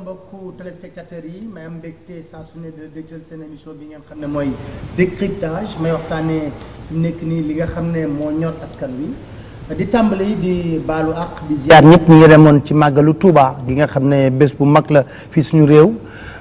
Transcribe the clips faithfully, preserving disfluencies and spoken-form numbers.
mbokku téléspectateurs yi may am mbégte saa su ne de dégtal seen émission bi ngeen xam ne mooy décryptage may waxtaanee fi mu nekk nii li nga xam ne moo ñor askan wi di tàmbali di baalu àq di ziar ñëpp ñu ngi demoon ci màggalu Touba gi nga xam ne bés bu mag la fii suñu réew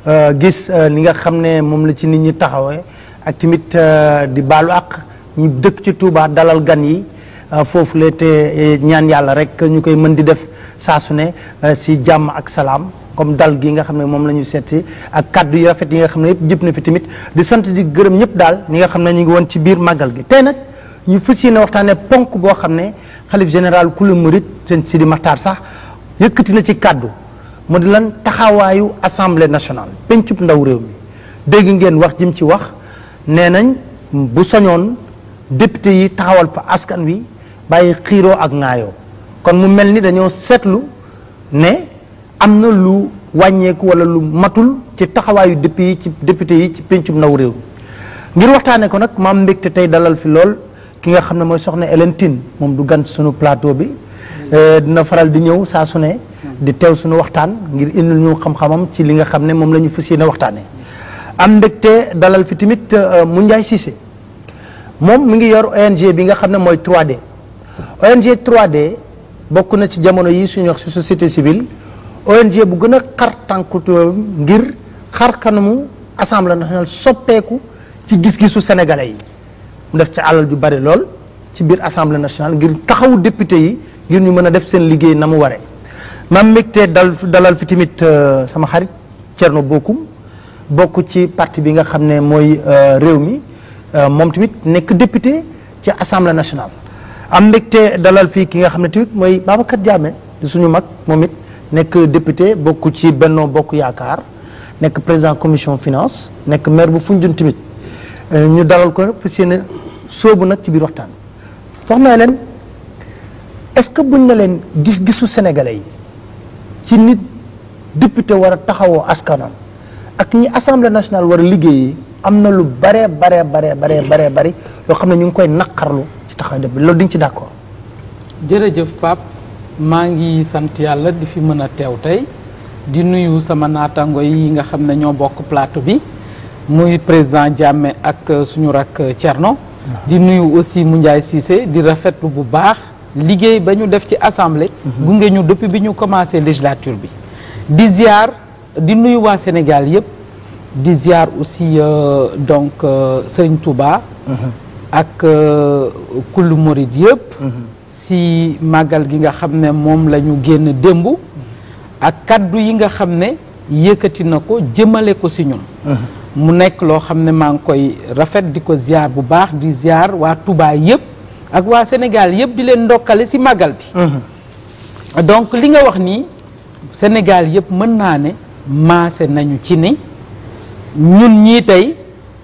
gis li nga xam ne moom la ci nit ñi taxawee ak tamit di baalu àq ñu dëkk ci Touba dalal gan yi foofu la te ñaan yàlla rek ñu koy mën di def saa su ne si jàmm ak salaam comme dal gi nga xam ne moom la ñu seeti ak kaddu yu rafet yi nga xam ne yëpp jëpp na fi tamit di sant di gërëm ñëpp daal ñi nga xam ne ñu ngi woon ci biir màggal gi tey nag ñu fas yéene waxtaanee ponk boo xam ne xalif général kulu murit sëñ Sidi Maxtaar sax yëkkati na ci kaddu mu di lan taxawaayu assemblée nationale pencub ndaw réew mi dégg ngeen wax jëm ci wax nee nañ bu soñoon député yi taxawal fa askan wi bàyyi xiiroo ak ŋaayoo kon mu mel ni dañoo seetlu ne am na lu wàññeeku wala lu matul ci taxawaayu député yi ci député yi ci pencum ndaw réew mi ngir waxtaane ko nag maam mbégte tey dalal fi lool ki nga xam ne mooy soxna Hélène Tine moom du gan suñu plateau bi dina faral di ñëw saa su ne di teew suñu waxtaan ngir indil ñu xam-xamam ci li nga xam ne moom la ñu fas yéene waxtaane am mbégte dalal fi tamit Moundiaye Cissé moom mi ngi yor O N G bi nga xam ne mooy trois D O N G trois D bokk na ci jamono yi suñu wax ci société civile O N G bu gën a xar tànkutu ngir xar kanamu assemblée nationale soppeeku ci gis-gisu sénégalais yi mu def ci alal ju bari lool ci biir assemblée nationale ngir taxawu député yi ngir ñu mën a def seen liggéey na mu waree. maam mbégte dal dalal fi tamit sama xarit Thierno Bocoum bokk ci parti bi nga xam ne mooy réew mi moom tamit nekk député ci assemblée nationale. am mbégte dalal fii ki nga xam ne tamit mooy Babacar Diamé di suñu mag moom it nekk député bokk ci Benno Bokk Yaakaar nekk président commission finance nekk maire bu Foundiougne tamit ñu dalal ko fa seen soobu nag ci biir waxtaan soxna leen est-ce que buñ na leen gis-gisu sénégalais yi ci nit député war a taxawoo askanam ak ñi assemblée nationale war a liggéeyee am na lu bare bare bare bare bare bari yoo xam ne ñu ngi koy naqarlu ci taxaw def bi loolu di nga ci d'accord. jërëjëf Pape maa ngi sant yàlla di fi mën a teew tey di nuyu sama naataango yi nga xam ne ñoo bokk plateau bi muy président Diamé ak suñu rak Thierno. di nuyu aussi Moundiaye Cissé di rafetlu bu baax liggéey ba ñu def ci assemblée. gunge ñu depuis bi ñu commencé législature bi. di ziar di nuyu waa Sénégal yëpp di ziar aussi euh, donc euh, Serigne Touba. ak kullu murid yëpp. si màggal gi nga xam ne moom la ñu génn démb ak kaddu yi nga xam ne yëkkati na ko jëmale ko si ñun mu nekk loo xam ne maa ngi koy rafet di ko ziar bu baax di ziar waa Touba yëpp ak waa Sénégal yëpp di leen ndokkale si màggal bi donc li nga wax nii Sénégal yëpp mën naa ne maase nañu ci ni ñun ñii tey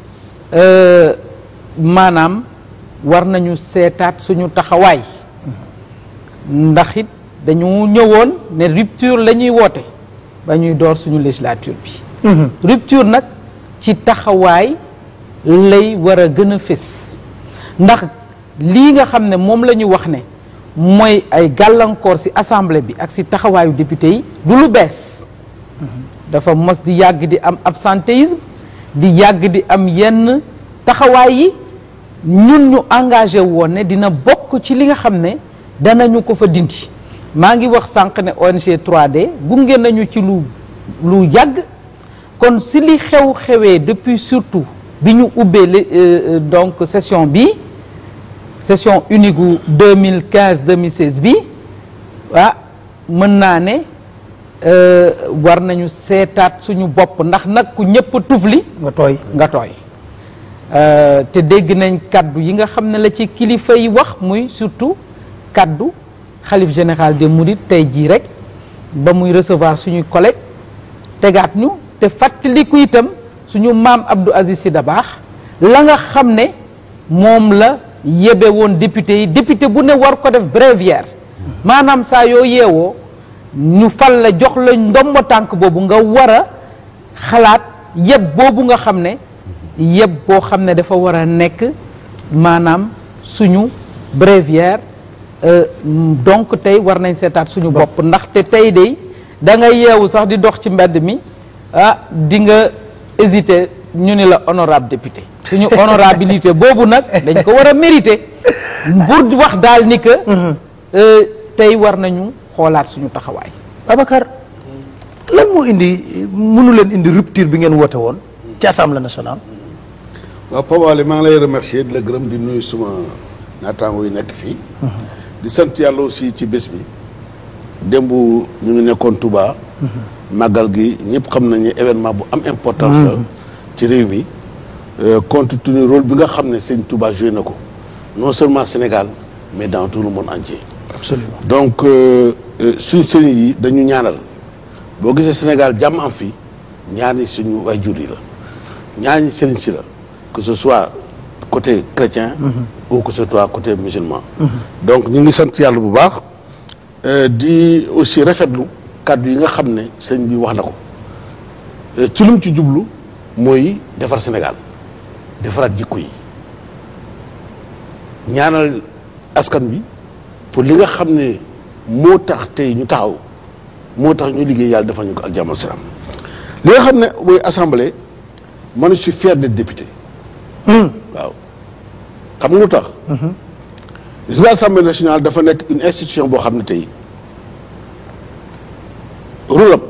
maanaam war nañu seetaat suñu taxawaay ndax it dañu ñëwoon ne rupture la ñuy woote ba ñuy door suñu législature bi rupture nag ci taxawaay lay war a gën a fés ndax lii nga xam ne moom la ñu wax ne mooy ay gàllankoor ci assemblée bi ak ci taxawaayu député yi du lu bees dafa mos di yàgg di am absentéisme di yàgg di am yenn taxawaay yi ñun ñu engagé woon ne dina bokk ci li nga xam ne danañu ko fa dindi maa ngi wax sànq ne O N G trois D gunge nañu ci lu lu yàgg kon si li xew-xewee depuis surtout bi ñu ubbee euh, donc session bi session unique gu deux mille quinze deux mille seize bi ah mën naa ne euh, war nañu seetaat suñu bopp ndax nag ku ñëpp tufli nga tooy nga tooy euh, te dégg nañ kaddu yi nga xam ne la ci kilifa yi wax muy surtout kaddu xalif général des mourides tey jii rek ba muy recevoir suñuy collègue tegaat ñu te fàttaliku itam suñu maam Abdou Aziz Sy Dabakh la nga xam ne moom la yebe woon député yi député bu ne war ko def bréviaire maanaam saa yoo yeewoo ñu fal la jox la ndombo tànk boobu nga war a xalaat yeb boobu nga xam ne yeb boo xam ne dafa war a nekk maanaam suñu bréviaire Euh, donc tey war nañ seetaat suñu bopp ndaxte tey de da nga yeewu sax di dox ci mbedd mi ah di nga hésiter ñu ni la honorable député suñu honorabilité boobu nag dañ ko war a mériter pour wax daal ni que tey war nañu xoolaat suñu taxawaay. Babacar lan moo indi mënu leen indi rupture bi ngeen woote woon ci assemblée nationale. waaw Pape Alé maa ngi lay remercier di la gërëm di nuyu suma naataango yi nekk fii. di sant yàlla aussi ci bés bi. démb ñu ngi nekkoon Touba. màggal gi ñëpp xam nañu événement bu am importance la. ci réew mi compte tenu rôle bi nga xam ne sëñ Touba joué na ko non seulement Sénégal mais dans tout le monde entier. absolument donc suñ sëriñ yi dañu ñaanal boo gisee Sénégal jàmm am fi ñaani suñu waajur yi la ñaani sëriñ si la que ce soit côté chrétien. Mm-hmm. ou que ce soit côté musulman. Mm-hmm. donc ñu ngi sant yàlla bu baax di aussi rafetlu kàddu yi nga xam ne sëñ bi wax na ko ci lu mu ci jublu mooy defar Sénégal defaraat jikko yi ñaanal askan bi pour li nga xam ne moo tax tey ñu taxaw moo tax ñu liggéey yàlla defal ñu ko ak jàmm ak salaam li nga xam ne mooy assemblée man je suis fier d'être député. waaw xam nga lu tax. gis nga assemblée nationale dafa nekk une institution boo xam ne tey rôle am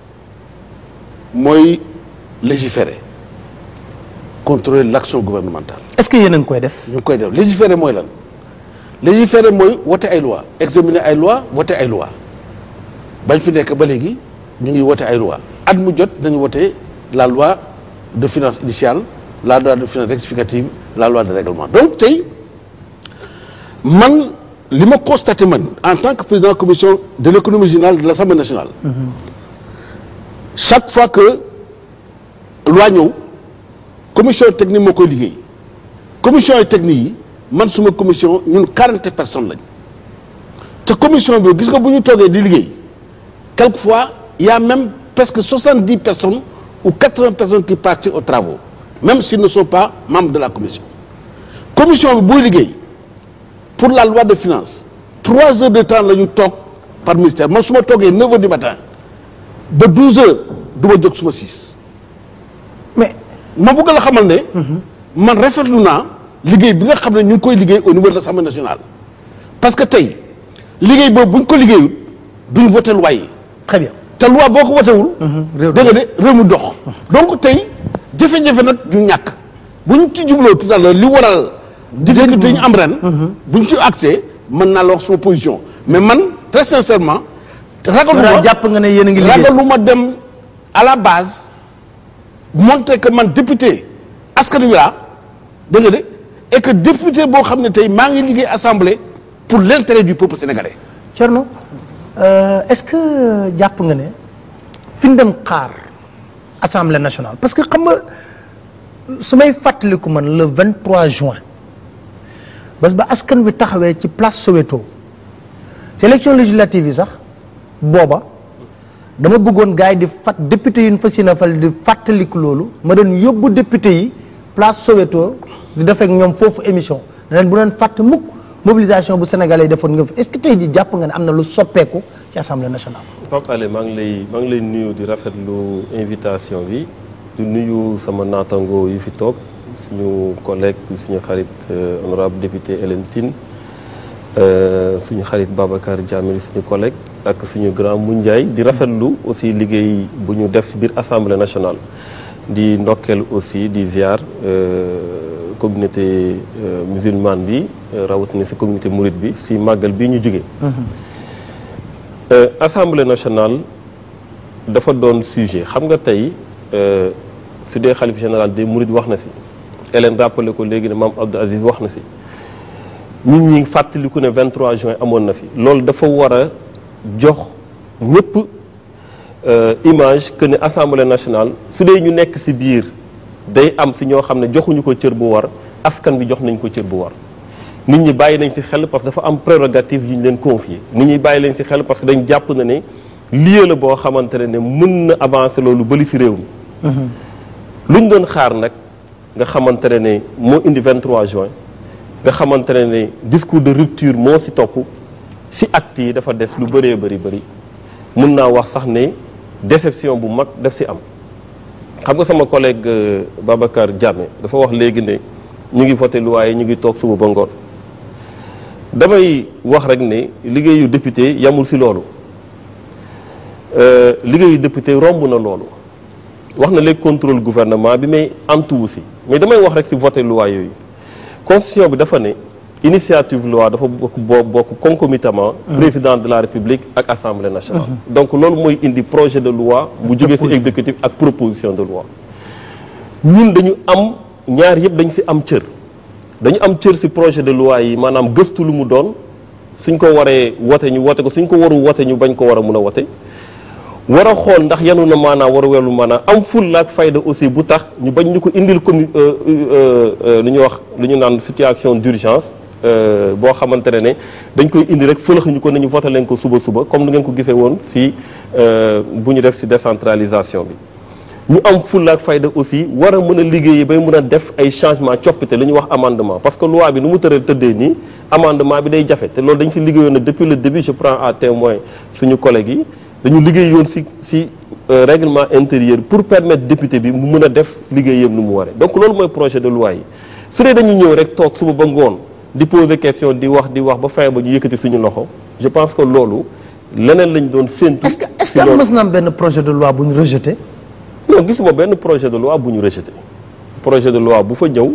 mooy légiférer contrôler l'action gouvernementale. est-ce que yéen a ngi koy def. ñu ngi koy def légiférer mooy lan légiférer mooy voter ay loi examiner ay loi voter ay loi bañ fi nekk ba léegi ñu ngi voter ay loi at mu jot dañu voter la loi de finances initiale la loi de finances rectificative la loi de règlement donc tey man li ma constaté man en tant que président de la commission de l'économie générale de l'Assemblée nationale. Mm-hmm. chaque fois que loi ñëw commission technique moo koy liggéey commission yi technique yi man suma commission ñun quarante personnes lañ te commission bi gis nga bu ñu toogee di liggéey quelquefois il y a même presque soixante-dix personnes ou quatre-vingts personnes qui participent aux travaux même s'ils ne sont pas membres de la commission commission bi buy liggéey pour la loi de finances trois heures de temps la ñu toog par ministère man su ma toogee neuf heures du matin ba douze heures du ma jóg suma six mais ma bëgg la xamal ne man rafetlu naa liggéey bi nga xam ne ñu ngi koy liggéey au niveau de l'Assemblée nationale parce que tey liggéey boobu bu ñu ko liggéeyul duñ voté loi yi. très bien te loi boo ko votewul dégg nga de réew mu dox donc tey jafe-jafe nag ñu ñàkk bu ñu ci jubloo tout à l'heure li waral difficulté ñu am ren bu ñu ci accès mën naa la wax suma position mais man très sincèrement ragaluma jàpp nga ne yéen a ngi liggéey ragaluma dem à la base montrer que man député askan wi laa dégg nga de et que député boo xam ne tey maa ngi liggéey assemblée pour l'intérêt du peuple sénégalais. Thierno euh, est-ce que jàpp nga ne fi ñu dem xaar assemblée nationale parce que xam nga su may fàttaliku man le vingt-trois juin bés ba askan wi taxawee ci place Soweto ci élection législative yi sax booba dama bëggoon gars yi di fat député yi ñu fas yéene fal di fàttaliku loolu ma doon yóbbu député yi place Soweto di def ak ñoom foofu émission da leen bu doon fàtt mukk mobilisation bu sénégalais yi defoon nga fi est-ce que tey ji jàpp nga ne am na lu soppeeku ci assemblée nationale. Pape Alé maa ngi lay maa ngi lay nuyu di rafetlu invitation bi di nuyu sama naatango yi fi toog suñu collègue suñu xarit honorable député Hélène Tine suñu xarit Babacar Diamé suñu collègue ak suñu grand Moundiaye di rafetlu aussi liggéey bu ñu def ci biir assemblée nationale di ndokkeel aussi di ziar communauté musulmane bi rawatina ci communauté mouride bi ci màggal bii ñu jóge assemblée nationale dafa doon sujet xam nga tey su dee xalif général des mourides wax na ci Hélène rappelé ko léegi ne maam Abdou Aziz wax na ci nit ñi fàttaliku ne vingt-trois juin amoon na fi loolu dafa war a jox ñëpp image que ne assemblée nationale su dee ñu nekk ci biir day am ci ñoo xam ne joxuñu ko cër bu war askan bi jox nañ ko cër bu war nit ñi bàyyi nañ ci xel parce que dafa am prérogative yu ñu leen confier nit ñi bàyyi nañ ci xel parce que dañ jàpp na ne lieu la boo xamante ne mën na avancer loolu bali ci réew mi luñ doon xaar nag nga xamante ne moo indi vingt-trois juin nga xamante ne discours de rupture moo ci topp ci acte yi dafa des lu bëree bëri bëri mun naa wax sax ne déception bu mag def si am xam nga sama collègue Babacar Diame dafa wax léegi ne ñu ngi voté loi yi ñu ngi toog suba ba ngoon damay wax rek ne liggéeyu député yamul si loolu liggéeyu député romb na loolu wax na léegi contrôle gouvernement bi mais antuwu si mais damay wax rek si voté loi yooyu constitution bi dafa ne initiative loi dafa bokk bokk concomitamment président de la république ak assemblée nationale donc loolu mooy indi projet de loi bu jógee ci exécutif ak proposition de loi ñun dañu am ñaar yëpp dañu ci am cër dañu am cër ci projet de loi yi maanaam gëstu lu mu doon suñ ko waree wote ñu wote ko suñ ko waru wote ñu bañ ko war a mun a wote war a xool ndax yanu na maanaam war a welu maanaam am fulla ak fayda aussi bu tax ñu bañ ñu ko indil commu lu ñu wax lu ñu naan situation d'urgence boo xamante ne ne dañ koy indi rek fëlëx ñu ko nañu voté leen ko suba suba comme ni ngeen ko gisee woon si bu ñu def si décentralisation bi ñu am fulla ak fayda aussi war a mën a liggéeyee bay mën a def ay changement coppite lu ñuy wax amendement parce que loi bi nu mu tëral tëddee nii amendement bi day jafe te loolu dañ si liggéeyoon na depuis le début je prends à témoin suñu collègues yi dañu liggéeyoon si si règlement intérieur pour permettre député bi mu mën a def liggéeyam nu mu waree donc loolu mooy projet de loi yi su dee dañu ñëw rek toog suba ba ngoon di poser question di wax di wax ba fin ba ñu yëkkati suñu loxo je pense que loolu leneen lañ doon séntu. est-ce que est-ce que mës na am benn projet de loi bu ñu rejeté. non gisuma benn projet de loi bu ñu rejeté projet de loi bu fa ñëw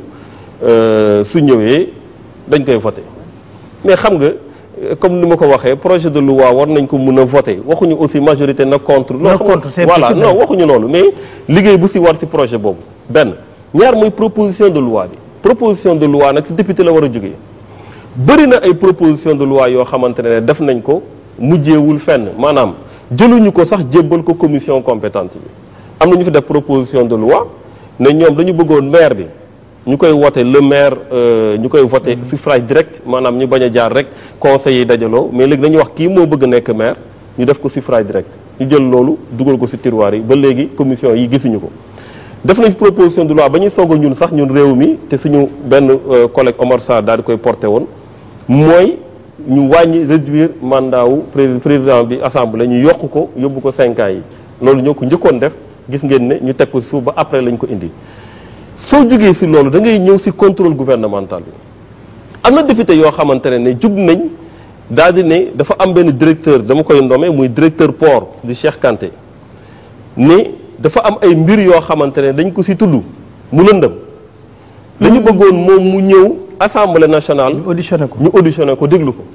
su ñëwee dañ koy voté mais xam nga comme ni ma ko waxee projet de loi war nañ ko mun a voté waxuñu aussi majorité na contre. na contre c'est voilà non waxuñu loolu mais liggéey bu si war si projet boobu benn ñaar mooy proposition de loi bi proposition de loi nag si député la war a jógee. bëri na ay proposition de loi yoo xamante ne def nañ ko mujjeewul fenn maanaam jëluñu ko sax jébbal ko commission compétente bi am na ñu fi def proposition de loi ne ñoom dañu bëggoon maire bi ñu koy vote le maire ñu koy vote suffrage direct maanaam ñu bañ a jaar rek conseil yi dajaloo mais léegi dañuy wax kii moo bëgg nekk maire ñu def ko suffrage direct ñu jël loolu dugal ko ci tiroir yi ba léegi commission yi gisuñu ko def nañ proposition de loi ba ñuy soog a ñun sax ñun réew mi te suñu benn collègue Omar Sarr daal di koy porté woon mooy ñu wàññi réduire mandat wu président bi assemblée ñu yokk ko yóbbu ko cinq ans yi loolu ñoo ko njëkkoon def gis ngeen ne ñu teg ko suuf ba après lañ ko indi soo jógee si loolu da ngay ñëw si contrôle gouvernemental bi am na député yoo xamante ne ne jug nañ daal di ne dafa am benn directeur dama koy ndomee muy directeur port di Cheikh Kanté ne dafa am ay mbir yoo xamante ne dañ ko si tudd mu lëndëm dañu bëggoon moom mu ñëw assemblée nationale ñu auditionné ko ñu auditionné ko déglu ko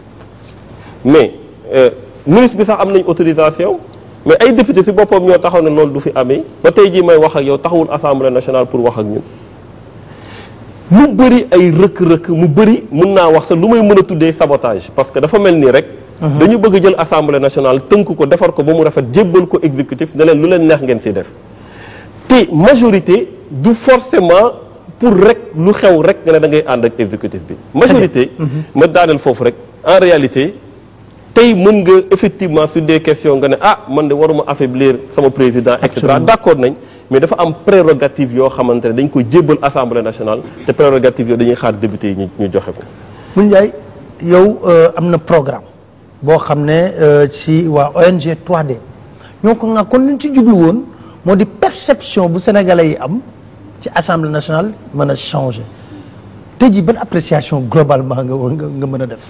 mais ministre bi sax am nañ autorisation mais ay député si boppam ñoo taxaw ne loolu du fi amee ba tey jii may wax ak yow taxawul assemblée nationale pour wax ak ñun mu bëri ay rëkk-rëkk mu bëri mën naa wax sax lu may mën a tuddee sabotage parce que dafa mel nii rek dañu bëgg jël assemblée nationale tënk ko defar ko ba mu rafet jébbal ko exécutif ne leen lu leen neex ngeen si def te majorité du forcément pour rek lu xew rek nga ne da ngay ànd ak exécutif bi majorité ma daaneel foofu rek en réalité tey mën nga effectivement sur des questions nga ne ah man de waruma affaiblir sama président et cetera d'accord nañ mais dafa am prérogative yoo xamante ne dañ ko jébbal assemblée nationale te prérogative yooyu dañuy xaar député yi ñu ñu joxe ko. Mun Ndiaye yow am na programme boo xam ne ci waa O N G trois D ñoo ko nga kon luñ ci jublu woon moo di perception bu sénégalais yi am ci assemblée nationale mën a changer tey jii ban appréciation globalement nga nga nga mën a def.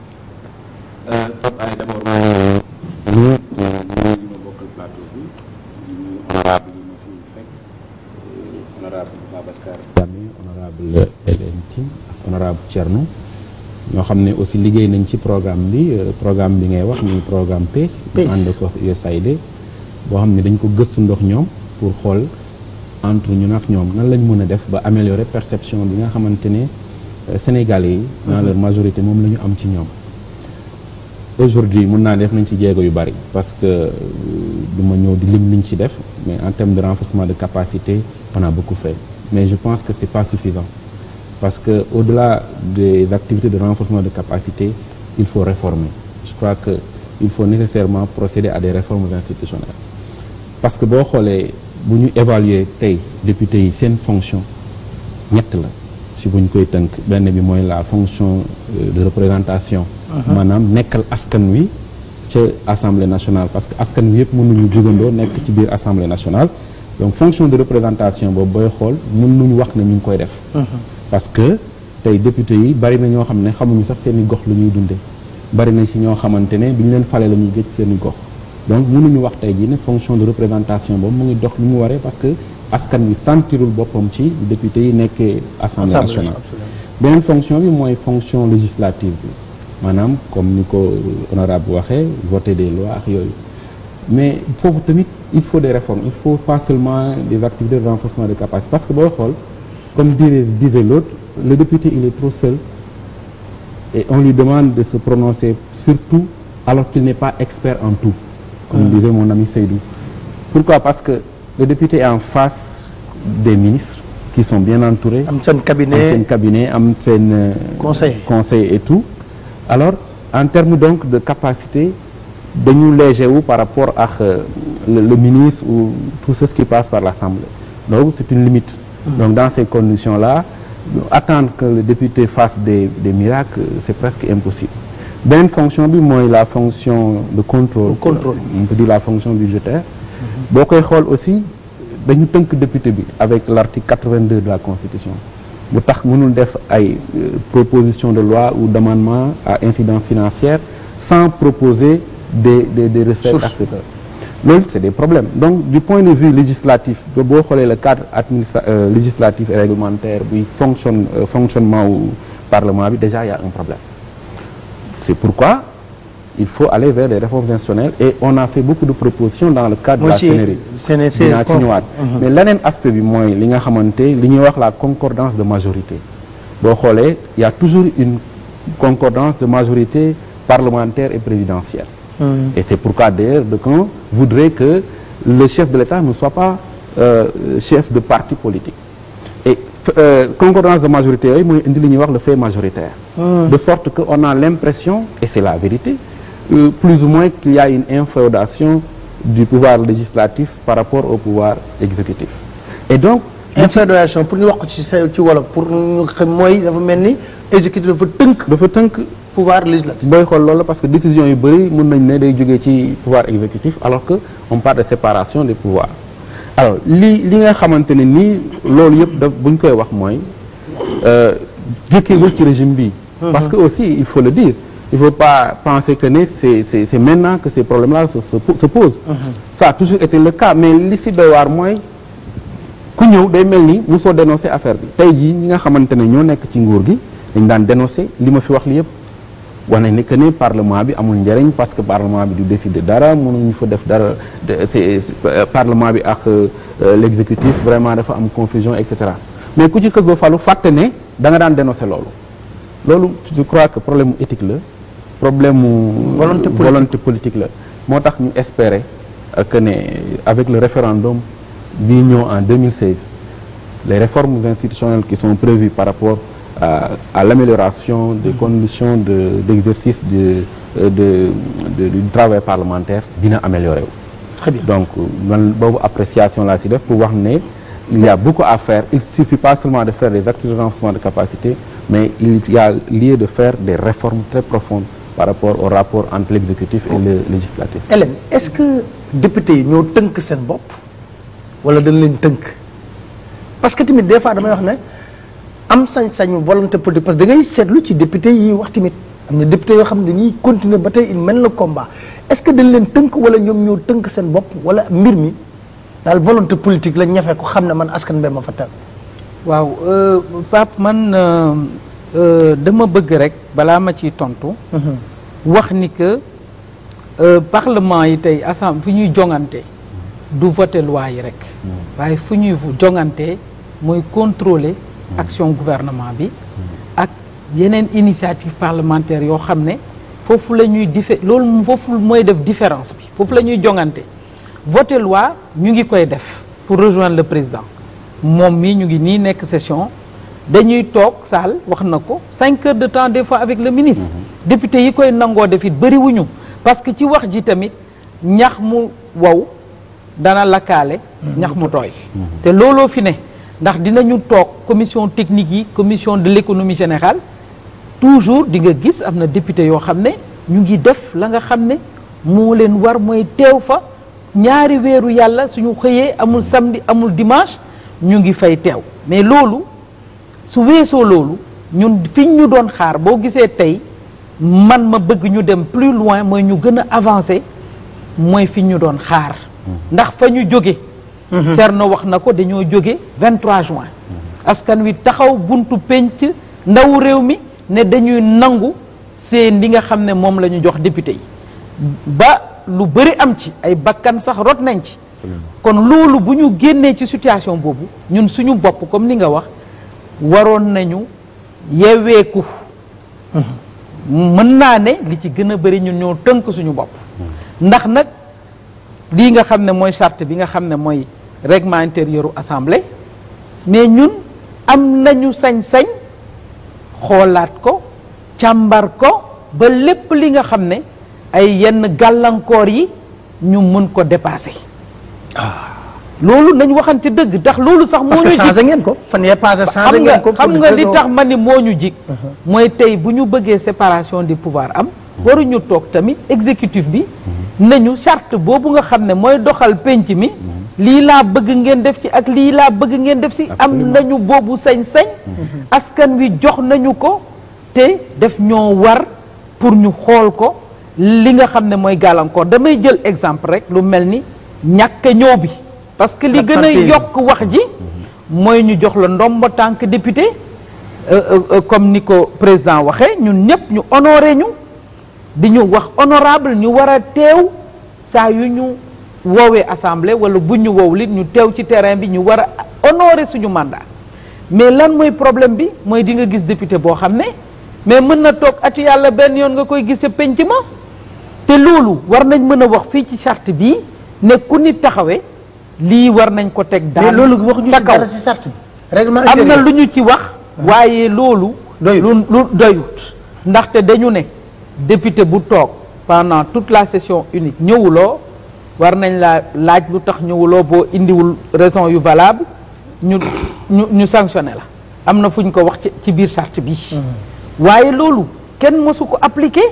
Pape Alé d'abord maa ngi nuyu ñu ma bokkal plateau bi di nuyu honorable yi ma fi fekk honorable Babacar Diame honorable Hélène Tine ak honorable Thierno ñoo xam ne aussi liggéey nañ ci programme bi programme bi ngay wax muy programme PACE ñu ànd ko U S A I D boo xam ne dañ ko gëstu ndox ñoom pour xool entre ñun ak ñoom nan lañ mën a def ba améliorer perception bi nga xamante ne Sénégalais yi dans leur majorité moom la ñu am ci ñoom. Aujourd'hui mën naa def nañ ci jéego yu bari parce que du ma ñëw di lim liñ ci def mais en termes de renforcement de capacité on a beaucoup fait mais je pense que c'est pas suffisant parce que au-delà des activités de renforcement de capacité il faut réformer je crois que il faut nécessairement procéder à des réformes institutionnelles parce que boo xoolee bu ñu évaluer tey député yi seen fonction ñett la si bu ñu koy tënk benn bi mooy la fonction de représentation maanaam nekkal askan wi ca assemblée nationale parce que askan wi yëpp mënuñu jugandoo nekk ci biir assemblée nationale donc fonction de représentation boobu booy xool mënuñu wax ne ñu ngi koy def. parce que tey député yi bari na ñoo xam ne xamuñu sax seen i gox lu ñuy dundee bari na si ñoo xamante ne bi ñu leen fale la ñuy gëj seen i gox donc mënuñu wax tey jii ne fonction de représentation boobu mu ngi dox lu mu waree parce que askan wi sentirul boppam ci député yi nekkee assemblée nationale. beneen fonction bi mooy fonction législative bi maanaam comme ni ko honorable waxee voter des lois ak yooyu mais foofu tamit il faut des réformes il faut pas seulement des activités de renforcement de capacité parce que booy xool comme disait disait l'autre le député il est trop seul et on lui demande de se prononcer surtout alors qu'il n'est pas expert en tout comme mmh. disait mon ami Seydou. Pourquoi? Parce que le député est en face des ministres qui sont bien entourés am seen cabinet am seen cabinet am seen conseil conseil et tout alors en termes donc de capacité dañu léger wu par rapport ak le, le ministre ou tout ce qui passe par l'Assemblée donc c'est une limite mmh. donc dans ces conditions là attendre que le député fasse des des miracles c'est presque impossible. Beneen fonction bi mooy la fonction de contrôle, contrôle. on peut dire la fonction budgétaire mmh. boo koy xool aussi dañu tënk député bi avec l'article quatre-vingt-deux de la Constitution bu tax mënul def ay proposition de loi ou d'amendement à incidence financière sans proposer des des des recettes et cetera loolu c'est des problèmes donc du point de vue législatif boo xoolee le cadre administra euh, législatif et réglementaire buy fonctionne euh, fonctionnement wu parlement bi déjà il y a un problème c'est pourquoi il faut aller vers des réformes institutionnelles et on a fait beaucoup de propositions dans le cadre de la Sénéri dinaa ci ñëwaat mais leneen aspect bi mooy li nga xamante li ñuy wax la concordance de majorité boo xoolee il y a toujours une concordance de majorité parlementaire et présidentielle mmh. et c'est pourquoi d'ailleurs d'aucuns voudraient que le chef de l'État ne soit pas euh, chef de parti politique et euh, concordance de majorité yooyu mooy indi li ñuy wax le fait majoritaire mmh. de sorte que on a l'impression et c'est la vérité Euh, plus ou moins qu'il y a une inféodation du pouvoir législatif par rapport au pouvoir exécutif et donc inféodation pour ñu wax ko ci ci wolof pour ñu xam mooy dafa mel ni exécutif dafa tënk dafa tënk pouvoir législatif booy xool loolu parce que décision yu bëri mën nañ ne day jógee ci pouvoir exécutif alors que on parle de séparation des pouvoirs alors li li nga xamante ne nii loolu yëpp daf bu ñu koy wax mooy jëkkeewul ci régime bi parce que aussi il faut le dire il faut pas penser que ne c'est c'est c'est maintenant que ces problèmes-là se se, se posent. Mm-hmm. Ça a toujours été le cas mais li si doy waar mooy ku ñëw day mel ni mosoo dénoncer affaire bi tey jii ñi nga xamante ne ñoo nekk ci nguur gi dañ daan dénoncer li ma fi wax li yëpp wane ne que ne parlement bi amul njëriñ parce que parlement bi du décider dara mënuñu fa def dara c'est parlement bi ak l'exécutif vraiment dafa am confusion et cetera mais ku ci xës ba falu fàtte ne da nga daan dénoncer loolu loolu je crois que problème éthique la. problème mu volonté politique volonté politique la moo tax ñu espérer que ne avec le référendum bii ñëw en deux mille seize les réformes institutionnelles qui sont prévues par rapport à, à l'amélioration des conditions de d'exercice de, de, de du travail parlementaire dina améliorer wu. Très bien. Donc man boobu appréciation laa si def pour wax ne il y a beaucoup à faire il suffit pas seulement de faire des actes de renforcement de capacité mais il y a lieu de faire des réformes très profondes par rapport au rapport entre l'exécutif et le législatif. Hélène est-ce que député yi ñoo tënk seen bopp wala dañ leen tënk parce que tamit des fois damay wax ne am sañ-sañu volonté politique parce que da ngay seetlu ci député yi wax tamit am na député yoo xam ne dañuy continuer ba tey il mène le combat est-ce que dañ leen tënk wala ñoom ñoo tënk seen bopp wala mbir mi daal volonté politique la ñafe ko xam ne man askan bee ma fa teg. waaw Pape man dama bëgg rek balaa ma ciy tontu. wax ni que parlement yi tey assemblée fu ñuy jongante du voter loi yi rek. waaye fu ñuy jongante mooy contrôler action gouvernement bi. ak yeneen initiative parlementaire yoo xam ne foofu la ñuy diffé loolu foofu mooy def différence bi foofu la ñuy jongante voter loi ñu ngi koy def pour rejoindre le président. moom mii ñu ngi nii nekk session dañuy toog salle wax na ko cinq heures de temps des fois avec le ministre mm-hmm. député yi koy nangoo def it bëriwuñu parce que ci wax ji tamit ñax mu wow dana lakkaale mm-hmm. ñax mu tooy mm-hmm. te looloo fi ne ndax dinañu toog commission technique yi commission de l'économie générale toujours di nga gis am na député yoo xam ne ñu ngi def la nga xam ne moo leen war mooy teew fa ñaari weeru yàlla suñu xëyee amul samedi amul dimanche ñu ngi fay teew mais loolu su weesoo loolu ñun fi ñu doon xaar boo gisee tey man ma bëgg ñu dem plus loin mooy ñu gën a avancer mooy fi ñu doon xaar ndax fa ñu jóge Thierno wax na ko dañoo jóge vingt-trois juin askan wi taxaw buntu penc ndaw réew mi ne dañuy nangu seen li nga xam ne moom la ñu jox député yi ba lu bëri am ci ay bakkan sax rot nañ ci kon loolu bu ñu génnee ci situation boobu ñun suñu bopp comme ni nga wax waroon nañu yeweeku mën naa ne li ci gën a bëri ñun ñoo tënk suñu bopp ndax nag lii nga xam ne mooy charte bi nga xam ne mooy règlement intérieur u assemblée mais ñun am nañu sañ-sañ xoolaat ko càmbar ko ba lépp li nga xam ne ay yenn gàllankoor yi ñu mën ko dépasser loolu nañ waxante dëgg ndax loolu sax moo ñu parce que changé ngeen ko fan yee passé changé ngeen ko xam nga li tax ma ni moo ñu jig mooy tey bu ñu bëggee séparation des pouvoirs am waruñu toog tamit exécutif bi nañu charte boobu nga xam ne mooy doxal penc mi lii laa bëgg ngeen def ci ak lii laa bëgg ngeen def si am nañu boobu sañ-sañ askan wi jox nañu ko te def ñoo war pour ñu xool ko li nga xam ne mooy gàllankoor damay jël exemple rek lu mel ni ñàkk ñëw bi parce que li gën a yokk wax ji mooy ñu jox la ndombo tànk député comme ni ko président waxee ñun ñëpp ñu honoré ñu di ñu wax honorable ñu war a teew saa yu ñu woowee assemblée wala bu ñu wow lit ñu teew ci terrain bi ñu war a honorer suñu mandat mais lan mooy problème bi mooy di nga gis député boo xam ne mais mën na toog ati yàlla benn yoon nga koy gis penc ma te loolu war nañ mën a wax fii ci charte bii ne ku nit taxawee lii war nañ ko teg daal mais loolu waxuñu ci dara ci charte bi règlement am na intérieur lu ñu ci wax waaye loolu lu lu doyut ndaxte dañu ne député bu toog pendant toute la session unique ñëwuloo war nañ la laaj lu tax ñëwuloo boo indiwul raison yu valable ñu ñu ñu sanctionné la am na fu ñu ko wax ci ci biir charte bi waaye loolu kenn mësu ko appliqué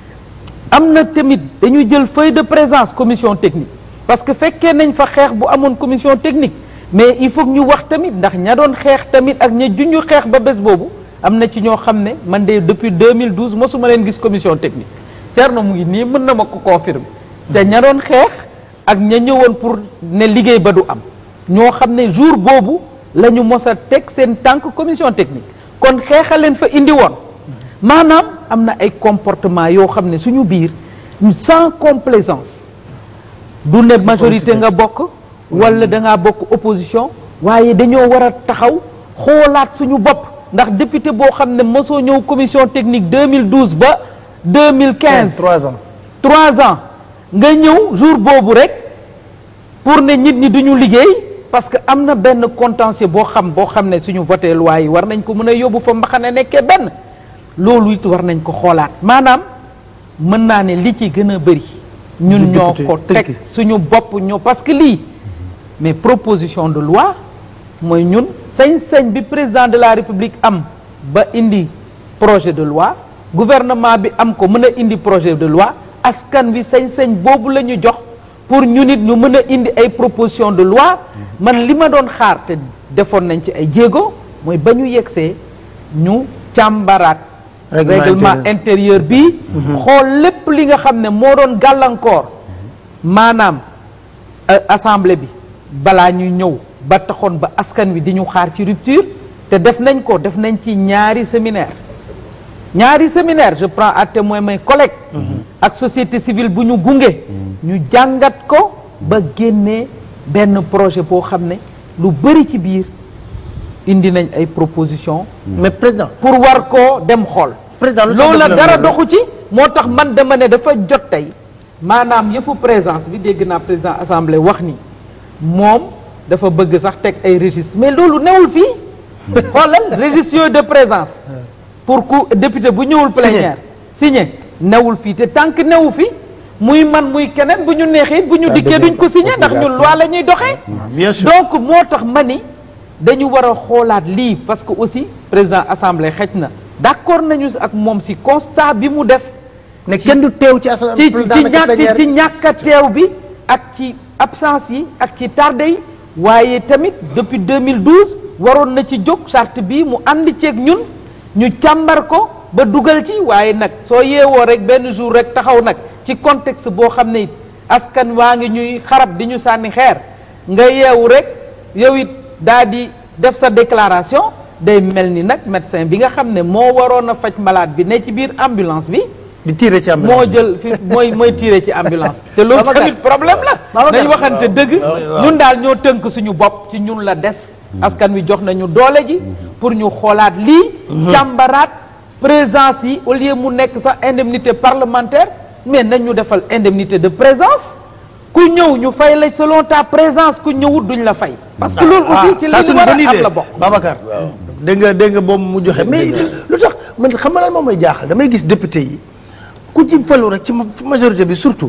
am na tamit dañu jël feuille de présence commission technique parce que fekkee nañ fa xeex bu amoon commission technique mais il faut ñu wax tamit ndax ña doon xeex tamit ak ña junju xeex ba bés boobu am na ci ñoo xam ne man de depuis deux mille douze mosuma leen gis commission technique Thierno mu ngi nii mën na ma ko confirmer te ña doon xeex ak ña ñëwoon pour ne liggéey ba du am ñoo xam ne jour boobu la ñu mos a teg seen tànk commission technique kon xeexal leen fa indi woon maanaam am na ay comportement yoo xam ne suñu biir sans complaisance du ne majorité nga bokk wala dangaa bokk opposition waaye dañoo war a taxaw xoolaat suñu bopp ndax député boo xam ne mosoo ñëw commission technique deux mille douze ba deux mille quinze trois ans trois ans nga ñëw jour boobu rek pour ne nit ñi duñu liggéey parce que am na benn contentieux boo xam boo xam ne suñu voté loi yi war nañ ko mën a yóbbu fa mbaxane nekkee benn loolu it war nañ ko xoolaat maanaam mën naa ne li ci gën a bëri ñun ñoo ko teg suñu bopp ñoo parce que lii mais proposition de loi mooy ñun sañ-sañ bi président de la république am ba indi projet de loi gouvernement bi am ko mën a indi projet de loi askan wi sañ-sañ boobu la ñu jox pour ñu nit ñu mën a indi ay proposition de loi man li ma doon xaar te defoon nañ ci ay jéego mooy ba ñu yegsee ñu càmbaraat règlement intérieur bi xool lépp li nga xam ne moo doon gàllankoor maanaam assemblée bi balaa ñuy ñëw ba taxoon ba askan wi di ñu xaar ci rupture te def nañ ko def nañ ci ñaari séminaire ñaari séminaire je prends à témoin mes collègues ak société civile bu ñu gunge ñu jàngat ko ba génnee benn projet boo xam ne lu bëri ci biir indi nañ ay proposition mais président pour war koo dem xool président loolu la dara doxu ci moo tax man dama ne dafa jot tey maanaam yëfu présence bi dégg naa président assemblée wax ni moom dafa bëgg sax teg ay registre mais loolu newul fii xoolal registre yooyu de présence pour ku député bu ñëwul plénière signé newul fii te tant que newu fi muy man muy keneen bu ñu neexee bu ñu dikkee duñ ko signé ndax ñun loi la ñuy doxee donc moo tax ma ni dañu war a xoolaat lii parce que aussi président assemblée xëj na d'accord nañu ak moom si constat bi mu def ne kenn du teew ci assemblée ci ci ñàkk ci ñàkk a teew bi ak ci absence yi ak ci tardé yi waaye tamit depuis deux mille douze waroon na ci jóg charte bi mu ànd ceeg ñun ñu càmbar ko ba dugal ci waaye nag soo yeewoo rek benn jour rek taxaw nag ci contexte boo xam ne it askan waa ngi ñuy xarab di ñu sànni xeer nga yeewu rek yow it daa di def sa déclaration day mel ni nag médecin bi nga xam ne moo waroon a faj malade bi ne ci biir ambulance bi di tiire ci ambulance moo jël fi mooy mooy tiire ci ambulance bi te loolu tamit problème la nañ waxante dëgg ñun daal ñoo tënk suñu bopp ci ñun la des askan wi jox nañu doole ji pour ñu xoolaat lii càmbaraat présence yi au lieu mu nekk sax indemnité parlementaire mais nañ ñu defal indemnité de présence ku ñëw ñu fay la selon ta présence ku ñëwut duñ la fay parce que loolu aussi ci li ñu war a am la bokk Babacar dégg nga dégg nga boobu mu joxe mais lu tax man xam nga lan moom mooy jaaxal damay gis député yi ku ci falu rek ci majorité bi surtout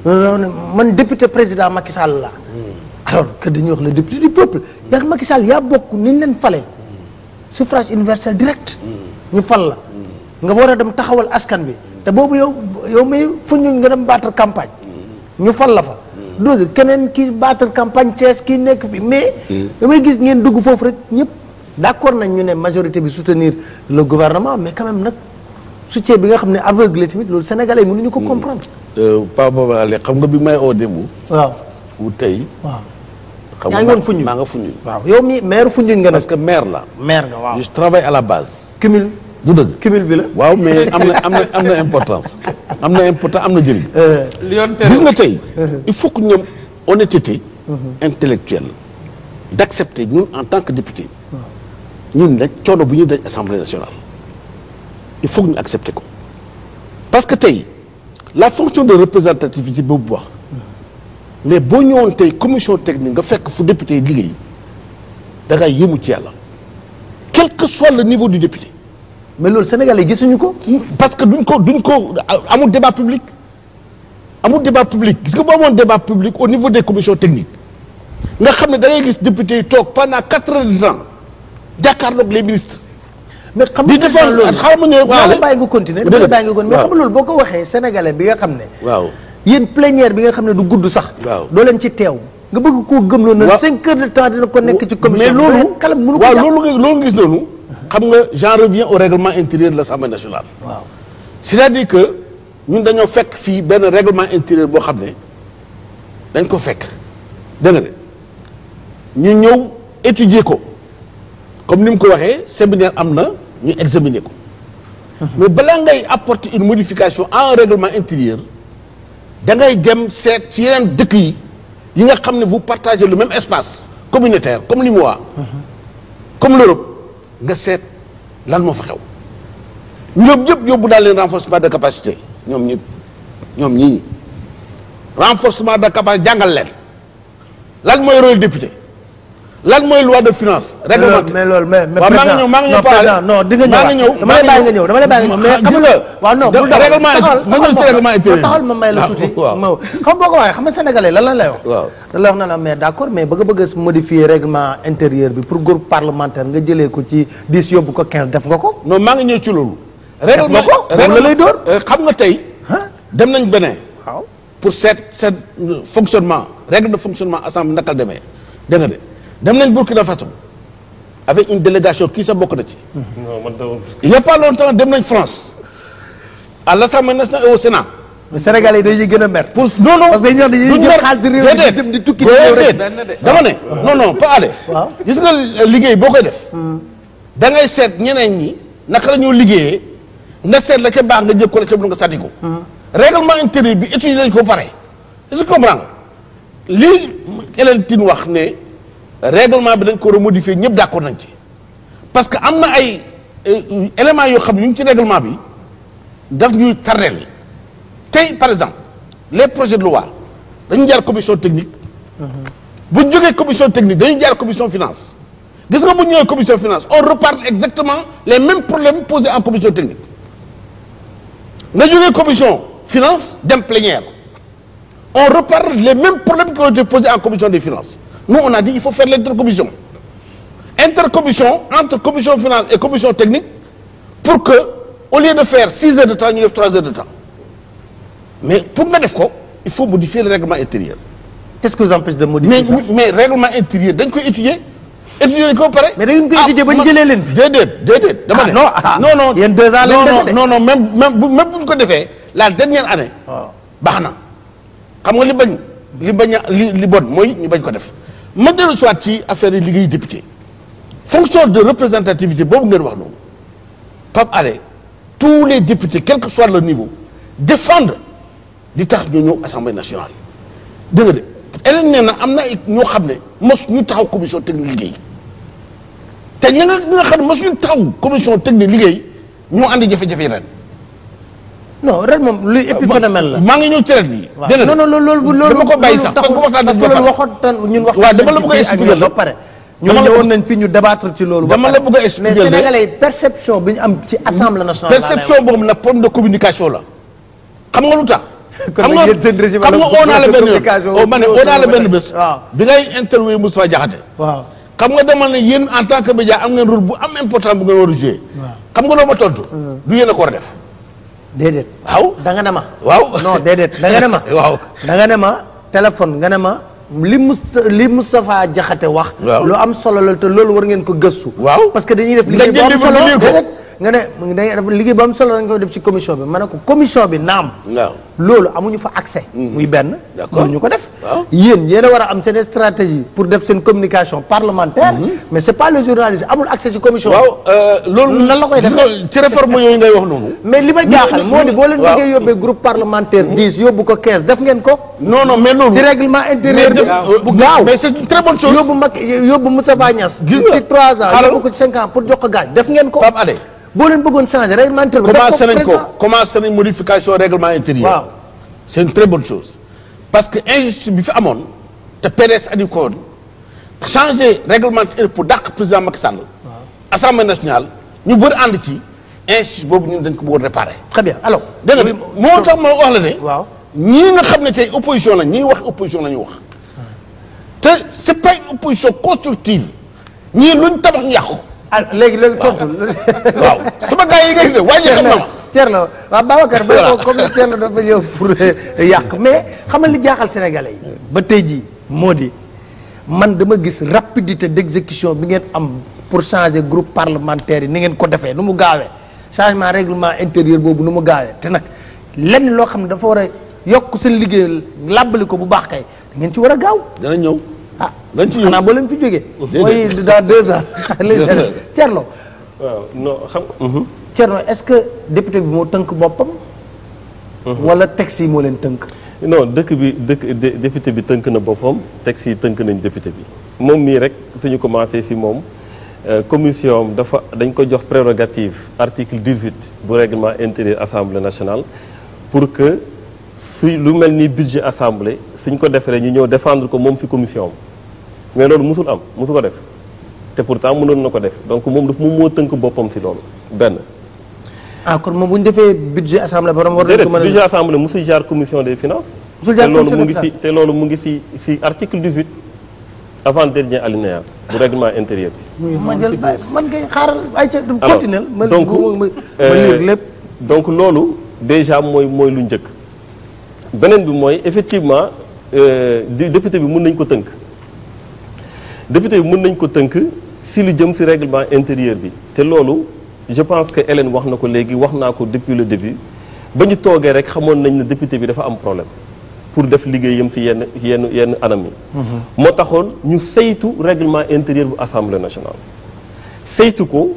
man député président Macky Sall la alors que dañuy wax le député du peuple yaa Macky Sall yaa bokk ni ñu leen fale suffrage universel direct ñu fal la nga war a dem taxawal askan bi te boobu yow yow may fu ñu nga dem battre campagne ñu fal la fa dugg keneen kii battre campagne Thiès kii nekk fi mais damay gis ngeen dugg foofu rek ñëpp d'accord nañ ñu ne majorité bi soutenir le gouvernement mais quand même nag soutien bi nga xam ne aveugle tamit loolu sénégalais yi mënuñu ko comprendre. Paa booba ale xam nga bi may oo démb. waaw wu tey. waaw xam yaa ngi woon Foundiougne maa nga Foundiougne. waaw yow mi maire Foundiougne nga parce que maire la. maire nga waaw je travaille à la base. cumul du dëgg. cumul bi la. waaw mais am na am na am na importance. am na important am na njëriñ. Lyon gis nga tey. il faut que ñoom honnêteté intellectuelle d'accepter ñun en tant que député. ñun nag coono bu ñuy daj assemblée nationale. il faut que ñu accepter ko parce que tey la fonction de représentativité boobu wax mais boo ñëwoon tey commission technique nga fekk fu député yi liggéey da ngay yëmu ci yàlla quel que soit le niveau du député. mais loolu sénégalais yi gisuñu ko. parce que duñ ko duñ ko amul débat public amul débat public gis nga boo amoon débat public au niveau des commissions techniques nga xam ne da ngay gis député yi toog pendant quatre heures de temps jàkkaarloog les ministres. mais xam di nga defal loolu xaw ma ñëw dama bàyyi nga continuer dama bàyyi nga continuer mais waaw. xam nga loolu boo ko waxee sénégalais bi nga xam ne waaw yéen plénière bi nga xam ne du gudd sax waaw. doo leen ci teew nga bëgg koo gëm loolu na waaw. cinq heures de temps dina ko nekk ci commission mais loolu kalam mënu ko waaw jàpp. loolu nga loolu nga gis noonu xam nga j'en reviens au règlement intérieur de l'Assemblée nationale waaw c'est-à-dire que ñun dañoo fekk fii benn règlement intérieur boo xam ne dañ ko fekk dégg nga de ñu ñëw étudier ko comme ni mu ko waxee séminaire am na ñu examiner ko mais balaa ngay apporter une modification à un règlement intérieur da ngay dem seet ci yeneen dëkk yi yi nga xam ne vous partagez le même espace communautaire comme li mu waa comme l'Europe nga seet lan moo fa xew ñoom ñëpp yóbbu daal leen renforcement de capacité ñoom ñëpp ñoom ñii renforcement de capacité jàngal leen lan mooy rôle député lan mooy loi de finance réglementaire mais loolu mais mais waaw maa ngi ñëw maa ngi ñëw président non di nga ñëw maa ngi ñëw dama lay bàyyi nga ñëw dama lay bàyyi nga ñëw mais xam nga waaw non bul règlement taxawal ma ñëw ci règlement intérieur taxawal ma may la tuuti waaw ma xam boo ko waxee xam nga sénégalais lan la lay wax waaw da la wax na la mais d'accord mais bëgg a bëgg a modifier règlement intérieur bi pour groupe parlementaire nga jëlee ko ci dix yóbbu ko quinze def nga ko non maa ngi ñëw ci loolu def nga ko moom la lay dóor xam nga tey dem nañ Bénin waaw pour seet seet fonctionnement règle de fonctionnement assemblée naka la demee dégg nga de dem nañ Burkina Faso avec une délégation kii sa bokk na ci non man de il y a pas longtemps dem nañ France à l'Assemblée nationale et au Sénat mais sénégalais yi dañuy gën a mer pour non non parce que ñoom dañuy jël xaalis réew mi di dem di tukki di ñëw rek dama ne non non pas aller waaw. gis nga liggéey boo koy def da ngay seet ñeneen ñi naka la ñoo liggéeyee nga seet la ca baax nga jël ko la ca bu nga sànni ko règlement intérieur bi étudier lañ ko pare est-ce que comprends nga lii Hélène Tine wax ne règlement bi dañ ko remodifier ñëpp d'accord nañ ci parce que am na ay euh, éléments yoo xam ne ñu ngi ci règlement bi daf ñuy tardeel tey par exemple les projets de loi dañu jaar commission technique bu ñu jógee commission technique dañuy jaar commission finance gis nga bu ñu ñëwee commission finance on repart exactement les mêmes problèmes posés en commission technique nga jógee commission finance dem plénière on repart les mêmes problèmes qui ont été posés en commission des finances nous on a dit il faut faire l'intercommission intercommission entre commission finance et commission technique pour que au lieu de faire six heures de temps ñu def trois heures de temps mais pour nga def ko il faut modifier le règlement intérieur. qu'est-ce que vous empêche de modifier mais ça? mais règlement intérieur dañ koy étudier étudier nañ ko ba pare. mais da ngeen koy étudier ba ñu jëlee leen fi. déedéet déedéet. dama ah ne non ah non non yéen deux ans leen dese de. non non même même bu même bu ñu ko defee la dernière année. waaw baax na xam nga li bañ li bañ a li li bon mooy ñu bañ ko def ma dellu soit ci affaire yi liggéey député fonction de représentativité boobu ngeen wax noonu Pape Alé tous les députés quel que soit leur niveau défendre di tax ñu ñëw assemblée nationale dégg nga de Hélène nee na am na ay ñoo xam ne mos ñu taxaw commission technique liggéey te ña nga ñi nga xam ne mos ñu taxaw commission technique liggéey ñoo andi jafe-jafe yi ren. non ren moom luy épiphénomène la. maa ngi ñëw ci ren bi. dégg nga non non loolu loolu dama ko bàyyi sax parce que waxtaan parce que loolu waxoon tan ñun wax. waaw dama la bëgg a expliquer ba pare. ñu ñëwoon nañ fi ñu débattre ci loolu. dama la bëgg a expliquer mais Sénégalais perception bi ñu am ci assemblée nationale. perception boobu nag problème de communication la xam nga lu tax. kon nag yéen seen régime xam nga oo naa la benn communication yoon ma ne oo naa la benn bés. waaw bi ngay interview Moustapha Diakhaté. waaw xam nga demal ne yéen en tant que média am ngeen rôle bu am important bu ngeen war a jouer. xam nga loo ma tontu. du yéen a ko war a def. déedéet. waaw da nga ne ma. waaw non déedéet da nga ne ma. waaw da nga ne ma téléphone nga ne ma li Mous li Moustapha Diakhaté wax. waaw lu am solo la te loolu war ngeen ko gëstu. waaw parce que dañuy def liggéey bu am solo déedéet nga ne dañuy def liggéey bu am solo dañ koy def ci commission bi ma ne ko commission bi naam. waaw loolu amuñu fa accès. muy benn. d'accord mënuñu ko def. waaw yéen yéen a war a am seen stratégie pour def seen communication parlementaire. mais c'est pas le journaliste amul accès ci commission bi. waaw loolu nan la koy gis defee nga ci réforme yooyu ngay wax noonu. mais li ma jaaxal moo di boo leen waaw bëggee yóbbee groupe parlementaire dix yóbbu ko quinze def ngeen ko. non non mais loolu. ci règlement intérieur bi mais bu gaaw mais c'est une très bonne chose. yóbbu mag yóbbu Moustapha Niasse. gis nga ci trois ans xaaral yóbbu ko ci cinq ans pour jox ko gaañ def ngeen ko. Pape Alé boo leen bëggoon changer règlement intérieur bi. def commencé nañ ko président. commencé nañ modification règlement intérieur. waaw c'est une très bonne chose parce que injustice bi fi amoon te P D S andi ko woon changer règlement intérieur pour dàq président Macky Sall. assemblée nationale ñu bëri ànd ci injustice boobu ñun dañ ko bëggoon réparer. très bien alors. dégg nga moo tax ma wax la ne. waaw ñii nga xam ne tey opposition la ñii wax opposition la ñu wax te c'est pas une opposition constructive ñii luñ tabax ñu yàqu. ah léegi léegi tontu. waaw sama gars yi ngay def waaye xam na ma. Thierno waaw Babacar ba ko comme Thierno dafa ñëw pour yàq mais xam nga li jaaxal sénégalais yi ba tey jii moo di man dama gis rapidité d'exécution bi ngeen am pour changer groupe parlementaire yi ni ngeen ko defee nu mu gaawee changement règlement intérieur boobu nu mu gaawee te nag lenn loo xam ne dafa war a yokk seen liggéey làbbali ko bu baax kay da ngeen ci war a gaaw dana ñëw. ah dañ ci ñëw xanaa boo leen fi jógee mooy dans deux ans Thierno waaw non xam. Thierno est-ce que député bi moo tënk boppam. wala texte yi moo leen tënk. non dëkk bi dëkk député bi tënk na boppam texte yi tënk nañ député bi moom mii rek suñu commencé si moom commission am dafa dañ ko jox prérogative article dix-huit bu règlement intérieur assemblée nationale pour que suy lu mel ni budget assemblée suñ ko defee ñu ñëw défendre ko moom si commission am mais loolu musul am musu ko def te pourtant mënoon na ko def donc moom daf moom moo tënk boppam si loolu benn. ah kon moom bu ñu defee budget assemblée ba war nañu déedéet ko mën a budget assemblée musul jaar commission des finances. musul te jaar loolu commission mu des ngi si te loolu mu ngi si si article dix-huit avant dernier alinéa bu règlement intérieur bi. ma jël bàyyi man kay xaaral ay ca alors continuer ma donc ma euh, lire lépp. donc loolu déjà mooy mooy lu njëkk beneen bi mooy effectivement euh, di député bi mën nañ ko tënk député bi mën nañ ko tënk si lu jëm si règlement intérieur bi te loolu je pense que Hélène wax na ko léegi wax naa ko depuis le début ba ñu toogee rek xamoon nañ ne député bi dafa am problème pour def liggéeyam si yenn yenn yenn anam yi moo taxoon ñu saytu règlement intérieur bu assemblée nationale saytu ko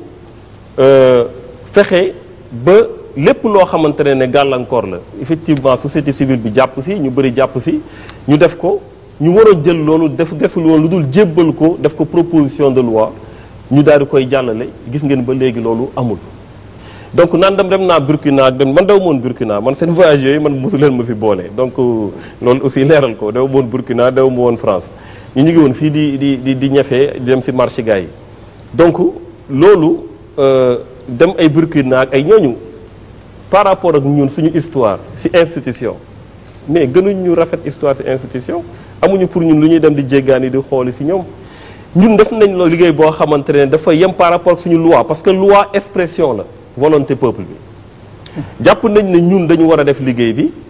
fexe ba lépp loo xamante ne ne gàllankoor la effectivement société civile bi jàpp si ñu bëri jàpp si ñu def ko ñu waroon jël loolu def desul woon lu dul jébbal ko def ko proposition de loi ñu daal di koy jàllale gis ngeen ba léegi loolu amul donc naan dem dem naa Burkina ak dem man daw moon Burkina man seen voyage yooyu man mosu leen ma si boole donc loolu aussi leeral ko daw moon Burkina daw ma woon France ñu ñu ngi woon fii di di di di ñafee di dem si marché gars yi donc loolu dem ay Burkina ak ay ñooñu par rapport ak ñun suñu histoire si institution mais gënuñ ñu rafet histoire si institution amuñu pour ñun lu ñuy dem di jéggaani di xooli si ñoom ñun def nañ loo liggéey boo xamante ne dafa yem par rapport ak suñu loi parce que loi expression la volonté peuple bi jàpp nañ ne ñun dañu war a def liggéey bi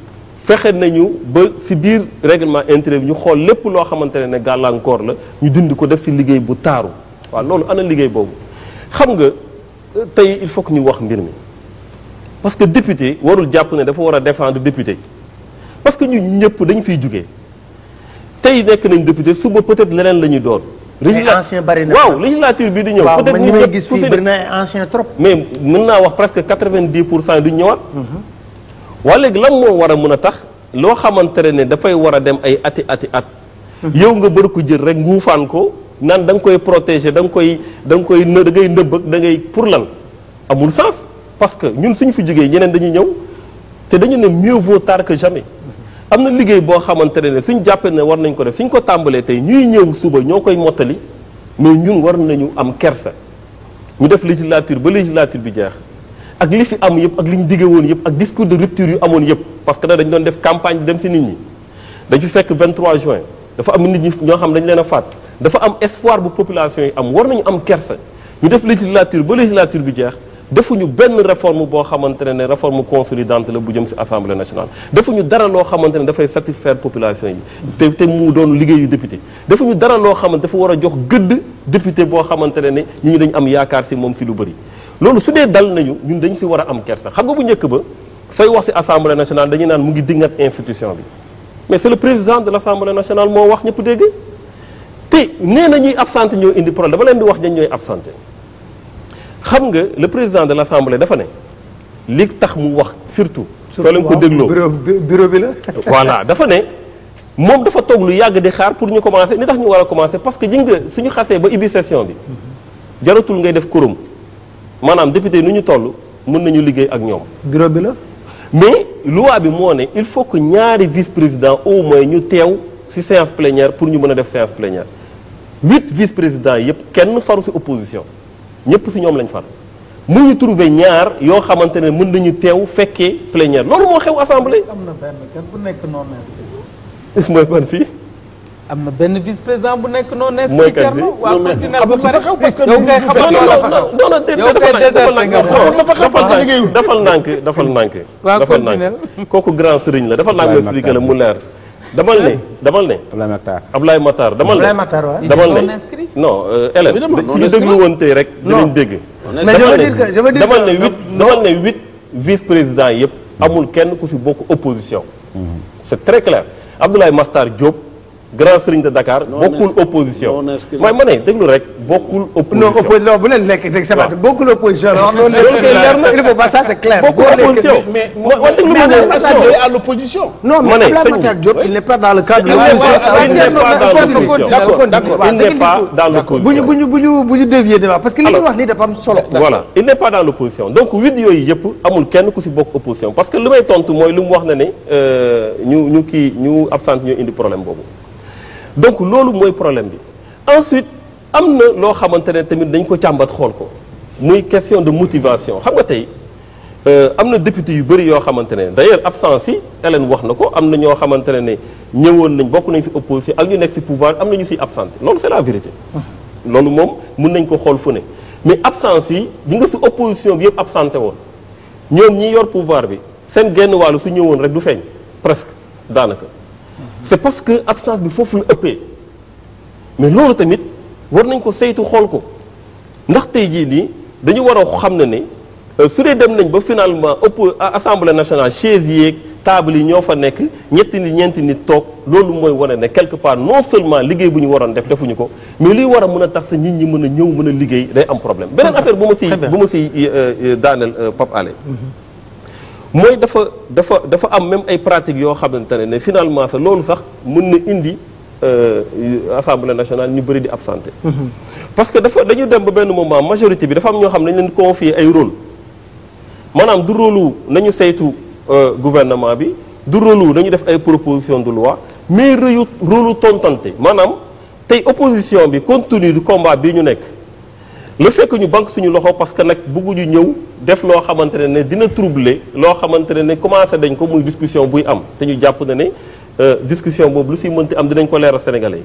fexe nañu ba si biir règlement intérieur bi ñu xool lépp loo xamante ne ne gàllankoor la ñu dindi ko def si liggéey bu taaru waaw loolu ana liggéey boobu xam nga tey il faut que ñu wax mbir mi parce que député warul jàpp ne dafa war a défendre député parce que ñu ñëpp dañu fiy jugee tey nekk nañ député suba peut-être leneen la ñuy doon. ay ancien bari na waaw législature bi di ñëw. waaw peut-être man ñu ñi may ñëpp gis ku fii si bari na ay ancien trop. mais mën naa wax presque quatre-vingt-dix pour cent duñ ñëwaat. waaye léegi lan moo war a mën a tax loo xamante ne dafay war a dem ay ati ati at. yow nga bëri ko jël rek nguufaan ko naan da nga koy protéger da nga koy da nga koy në da ngay nëbb ak da ngay pour lan amul sens parce que ñun suñu fi jógee ñeneen dañuy ñëw te dañu ne mieux vaut tard que jamais. am na liggéey boo xamante ne suñ jàppee ne war nañ ko def suñ ko tàmbalee tey ñuy ñëw suba ñoo koy mottali mais ñun war nañu am kersa ñu def législature ba législature bi jeex ak li fi am yëpp ak li ñu diggee woon yëpp ak discours de rupture yu amoon yëpp parce que nag dañu doon def campagne bi dem si nit ñi dañu fi fekk vingt-trois juin dafa am nit ñi ñoo xam dañu leen a faat dafa am espoir bu population yi am war nañu am kersa ñu def législature ba législature bi jeex defuñu benn réforme boo xamante ne ne réforme consolidante la bu jëm ci assemblée nationale defuñu dara loo xamante ne dafay satisfaire population yi te te mu doon liggéeyu député defuñu dara loo xamante dafa war a jox gëdd député boo xamante ne ne ñi ñi dañu am yaakaar ci moom ci lu bëri loolu su dee dal nañu ñun dañu ci war a am kersa xam nga bu njëkk ba sooy wax ci assemblée nationale dañuy naan mu ngi dingat institution bi mais c'est le président de l'assemblée nationale moo wax ñëpp dégg te nee na ñuy absenté ñoo indi problème dama leen di wax ñan ñooy absenté xam nga le président de l'assemblée dafa ne li tax mu wax surtout soo leen ko dégloo bureau bi la voilà dafa ne moom dafa toog lu yàgg di xaar pour ñu commencer ni tax ñu war a commencer parce que ji nga suñu xasee ba ibbi session bi jaratul ngay def quorum maanaam député nu ñu toll mën nañu liggéey ak ñoom bureau bi la mais loi bi moo ne il faut que ñaari vice-président au moins ñu teew ci séance plénière pour ñu mën a def séance plénière huit vice-présidents yépp kenn faru ci opposition ñëpp ci ñoom lañ far mu ñu trouver ñaar yoo xamante ne mën nañu teew fekkee plénière loolu moo xew assemblée. am na benn kat bu nekk non inscrit. mooy ban fii. am na benn vice président bu nekk non inscrit. mooy kan si waaw continué ba pare xew parce que yow ngay xam non nga non non non yow kay déserté nga dafal dafal nànk dafal nànk waaw dafal continué nànk kooku grand sëriñ la dafal nànk ma expliqué la mu leer damal ne damal ne Abdoulaye Makhtar Abdoulaye Matar damal Abdoulaye ne Matar waaw damal non ne inscrit. non Hélène Évidemment, non suñu inscrit. déglu woon tey rek dinañ dégg mais je veux dire que je veux dire damal ne que huit damal ne huit vice présidents yëpp amul kenn ku ci bokk opposition c'est très clair Abdoulaye Makhtar Diop grand sëriñ de Dakar Non bokkul inscrit. opposition Non inscrit. mooy ma ne déglu rek bokkul non opposition opposition bu leen nekk rek c'est waaw. beaucoup l'opposition la wax loolu Loolu kay leer na. il faut pas ça c'est clair bokkul boo nekkee- opposition mais ma ma déglu mais ma c'est ne pas ça, il est à l'opposition. non mais Ma ne, Abdoulaye sëñ Matar bi. Diop il n'est pas dans le cadre de C'est- l'opposition c'est- ça, c'est- il il n'est n'est pas pas dans continue, l'opposition. continue, D'accord, continue. d'accord. Waaw, il c'est n'est qu'il pas faut- dans bu ñu l'opposition bu ñu bu ñu bu ñu dévier débat parce que li ñuy Alors. wax ni dafa am solo voilà il n'est pas dans l'opposition donc huit yooyu yëpp amul kenn ku ci bokk opposition parce que li may tontu mooy lu mu wax na ne euh, ñu ñu kii ñu absent ñoo indi problème boobu donc loolu mooy problème bi ensuite am na loo xamante ne tamit dañ ko càmbat xool ko muy question de motivation xam nga tey euh, am na député yu bëri yoo xamante ne d'ailleurs absence yi Hélène wax na ko am na ñoo xamante ne ne ñëwoon nañ bokk nañ ci opposition ak ñu nekk ci pouvoir am na ñu ci absenté loolu c'est la vérité loolu moom mun nañ ko xool fu ne mais absence yi di nga ci opposition bi yëpp absenté woon ñoom ñi yor pouvoir bi seen genn wàllu su ñëwoon rek du feeñ presque daanaka c'est parce que absence bi foofu la ëppee mais loolu tamit war nañ ko saytu xool ko ndax tey jii nii dañu war a xam ne ne euh, su dee dem nañ ba finalement ëpp assemblée nationale chaise yeeg table yi ñoo fa nekk ñetti nit ñeenti nit toog loolu mooy wane ne quelque part non seulement liggéey bu ñu waroon def defuñu ko mais liy war a mën a tax sa nit ñi mën a ñëw mën a liggéey day am problème beneen affaire bu ma si bu ma si daaneel Pape Alé mooy dafa dafa dafa am même ay pratiques yoo xamante ne ne finalement sax loolu sax mën na indi euh, assemblée nationale ñu bëri di absenté parce que dafa dañu dem ba benn moment majorité bi dafa am ñoo xam ne dañ leen confier ay rôle maanaam du rôle nañu saytu euh, gouvernement bi du rôle nañu def ay proposition de loi mais rëyu rôle tontante maanaam tey opposition bi compte tenu du combat bii ñu nekk le fait que ñu banque suñu loxo parce que nag bëgguñu ñëw def loo xamante ne ne dina troubler loo xamante ne ne commencé dañ ko muy discussion buy am te ñu jàpp na ne euh, discussion boobu lu si mënti am dinañ ko leeral Sénégalais yi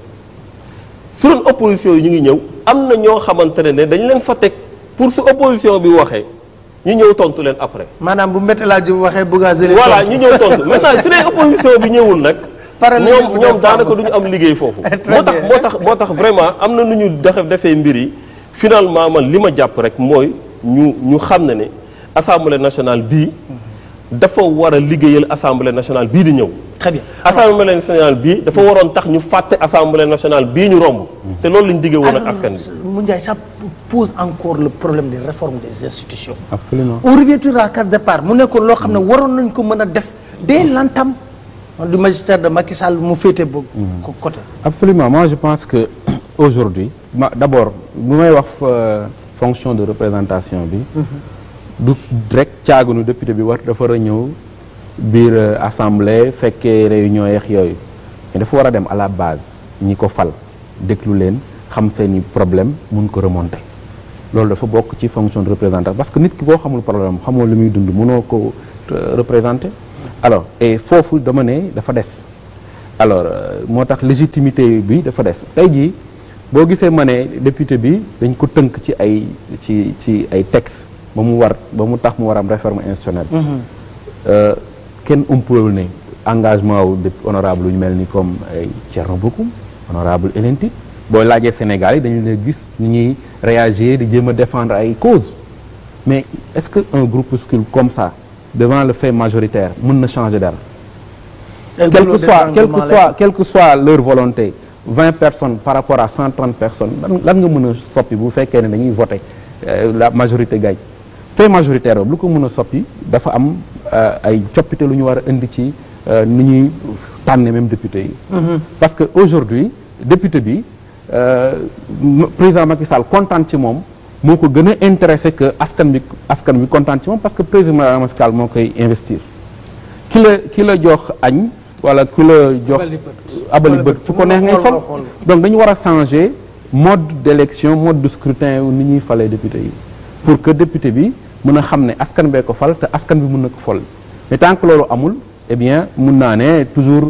su doon opposition yi ñu ngi ñëw am na ñoo xamante ne ne dañ leen fa teg pour su opposition bi waxee ñu ñëw tontu leen après. maanaam bu métti laa ju waxee bëgg a zële. voilà ñu ñëw tontu maintenant su dee opposition bi ñëwul nag. ñoom ñoom daanaka du ñu am liggéey foofu. moo tax moo tax moo tax vraiment am na nu ñu defe defee mbir yi finalement man li ma jàpp rek mooy ñu ñu xam ne ne assemblée nationale bii dafa war a liggéeyal assemblée nationale bii di ñëw. très bien assemblée nationale bii dafa waroon tax ñu fàtte assemblée nationale bii ñu romb. te loolu lañ diggee woon ak askan bi. mu Ndiaye ça pose encore le problème des réformes des institutions. Absolument. on revient toujours à la case départ mu nekkoon loo xam ne waroon nañ ko mën a def dès l'entame du magistère de Macky Sall mu féete boobu. côté. Absolument. Moi, je pense que aujourd'hui, ma- d'abord, bu may wax euh, fonction de représentation bi. du rek caagunu député bi war dafa war a ñëw biir euh, assemblée fekkee réunion yeex yooyu mais dafa war a dem à la base ñi ko fal déglu leen xam seeni problème mun ko remonter loolu dafa bokk ci fonction de représentation parce que nit ki boo xamul problème xamoo lu muy dund mënoo ko euh, représenter. alors et foofu dama ne dafa des alors euh, moo tax légitimité bi dafa des tey jii boo gisee ma ne député bi dañ ko tënk ci ay ci ci ay textes ba mu war ba mu tax mu war am réforme institutionnelle. Euh, kenn umpulul ne engagement wu député honorable yu mel ni comme ay Thierno Bocoum honorable Hélène Tine boo laajee Sénégal yi dañu la gis ni ñuy réagir di jéem a défendre ay causes mais est-ce que un groupuscule comme ça devant le fait majoritaire mën na changer dara. quel que soit quel que soit quelle que soit leur volonté vingt personnes par rapport à cent trente personnes lan lan nga mën a soppi bu fekkee ne dañuy voter euh, la majorité gagne fait majoritaire boobu lu ko mën a soppi dafa am euh, ay coppite lu ñu war a indi ci euh, ni ñuy tànne même député yi. parce que aujourd'hui député bi euh, président Macky Sall kontaan ci moom moo ko gën a intéressé que askan bi askan bi kontaan ci moom parce que président Macky Sall moo koy investir ki la ki la jox añ wala ki la jox abali bët fu ko neex ngay fal donc dañu war a changer mode d'élection mode de scrutin ni ñuy falee député yi pour que député bi mën a xam ne askan bee ko fal te askan bi mën na ko fol mais tant que loolu amul eh bien mun naa ne toujours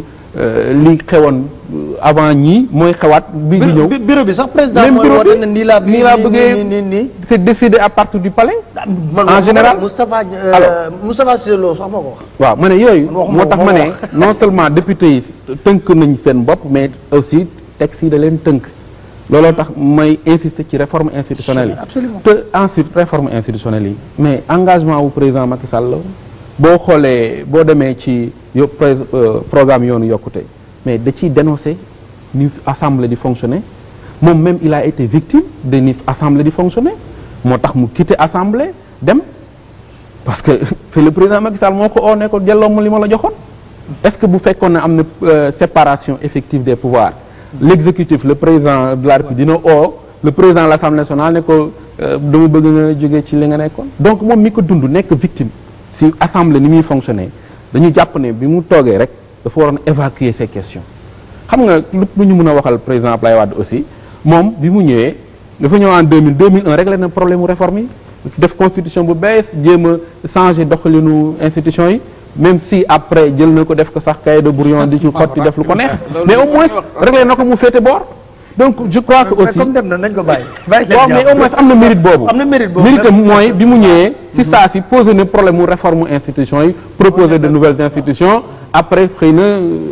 li xewoon avant ñii mooy xewaat bii di ñëw bureau bi sax président mooy woote ne nii laa nii laa bëggee nii nii c'est décidé à partir du palais en général Moustapha alors Moustapha Cissé Lo sax moo ko wax waaw ma ne yooyu Man waxuma moo tax ko, ma moo ne non seulement député yi tënk nañ seen bopp mais aussi texte yi da leen tënk looloo tax may insister ci réforme institutionnelle yi Absolument. te ensuite réforme institutionnelle yi mais engagement wu président Macky Sall la boo xoolee boo demee ci yo pré- euh, programme yoonu yokkute mais da ciy dénoncer ni assemblée di fonctionner moom même il a été victime de ni assemblée di fonctionner moo tax mu quitté assemblée dem parce que c'est le président Macky Sall moo ko oo ne ko jëlloo ma li ma la joxoon est-ce que bu fekkoon ne am na euh, séparation effective des pouvoirs l'exécutif le président de la République dina oo le président de l'Assemblée nationale ne ko euh, dama bëgg nga jógee ci li nga nekkoon donc moom mi ko dund nekk victime si assemblée ni muy fonctionner dañu jàpp ne bi mu toogee rek dafa waroon évacuer ces questions xam nga lu lu ñu mën a waxal président Abdoulaye Wade aussi moom bi mu ñëwee dafa ñëw en deux mille deux mille un réglé na problème mu réforme yi def constitution bu bees jéem a changer doxalinu institution yi même si après jël na ko def ko sax cahier de brouillon di ci xotti def lu ko neex mais au moins réglé na ko mu féete boor donc je crois que aussi comme dem na nañ ko bàyyi bàyyi leen waaw mais au moins am na mérite boobu am na mérite boobu mérite mooy bi mu ñëwee si saa si posé na problème mu réforme institution yi proposer de nouvelles institutions après xëy na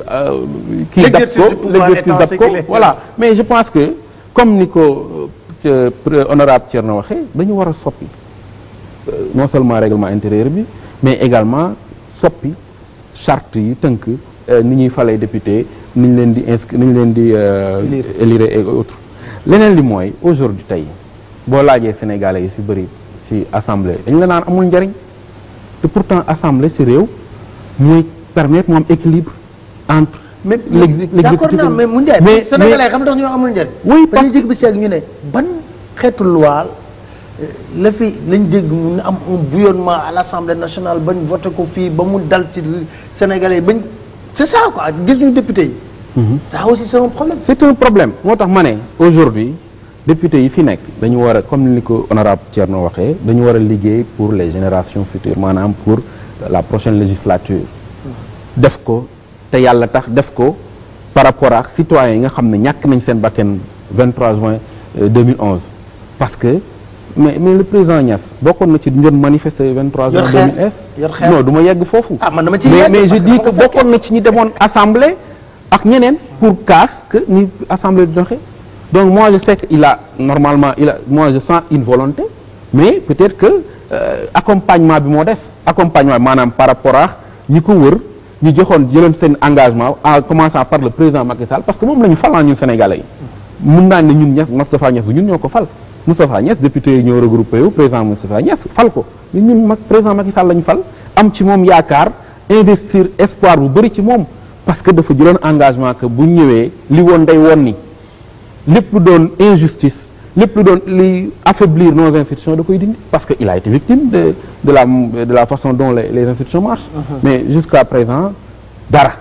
kii dab L'exercice ko du pouvoir l'exercice étant dab ce ko qu'il est. voilà mais je pense que comme ni ko euh, honorable Thierno waxee dañu war a soppi euh, non seulement règlement intérieur bi mais également soppi charte yi tënk euh, ni ñuy falee député ni ñu leen di inscri ni ñu leen di euh, élire et autres leneen li mooy aujourd'hui tey boo laajee sénégalais yi si bëri si assemblée dañ la naan amul njariñ te pourtant assemblée si réew mooy permettre mu am équilibre entre mais l'exé- d'accord l'exécutif naa mais mu Ndiaye mais sénégalais xam tax ñoo amul njëriñ Oui, parce dañuy jég bi seeg ñu ne ban xeetu loi euh, la fi lañ dégg mu am un bouillonnement à l'Assemblée nationale bañ voté ko fii ba mu dal ci sénégalais yi bañ c'est ça quoi gis ñu député yi ça aussi c'est un problème c'est un problème moo tax ma ne aujourd'hui député yi fi nekk dañu war a comme ni ko honorable Thierno waxee dañu war a liggéey pour les générations futures maanaam pour la prochaine législature def ko te yàlla tax def ko par rapport ak citoyens yi nga xam ne ñàkk nañ seen bakken vingt-trois juin deux mille onze parce que mais mais le président Niass bokkoon na ci njën manifester vingt-trois juin deux mille un non du ma yegg foofu ah man dama ci mais yegg mais je parce que dis dama que ko bokkoon na ci ñi demoon assemblée ak ñeneen pour casse que ni assemblée di doxee donc moi je sais que il a normalement il a moi je sens une volonté mais peut-être que euh, accompagnement bi moo des accompagnement bi maanaam par rapport à ñi ko wër ñu joxoon jëloon seen engagement en commençant par le président Macky Sall parce que moom la ñu fal ñun Sénégalais yi mun naa ne ñun Niass Moustapha Niass ñun ñoo ko fal Moustapha Niass député yi ñoo regroupé wu président Moustapha Niass fal ko ñun ñun mag président Macky Sall la ñu fal am ci moom yaakaar investir espoir bu bëri ci moom parce que dafa jëloon engagement que bu ñëwee li woon day woon ni lépp lu doon injustice lépp lu doon li affaiblir nos institutions da koy dindi parce que il a été victime de de la de la façon dont les, les institutions marchent uh-huh. mais jusqu'à présent dara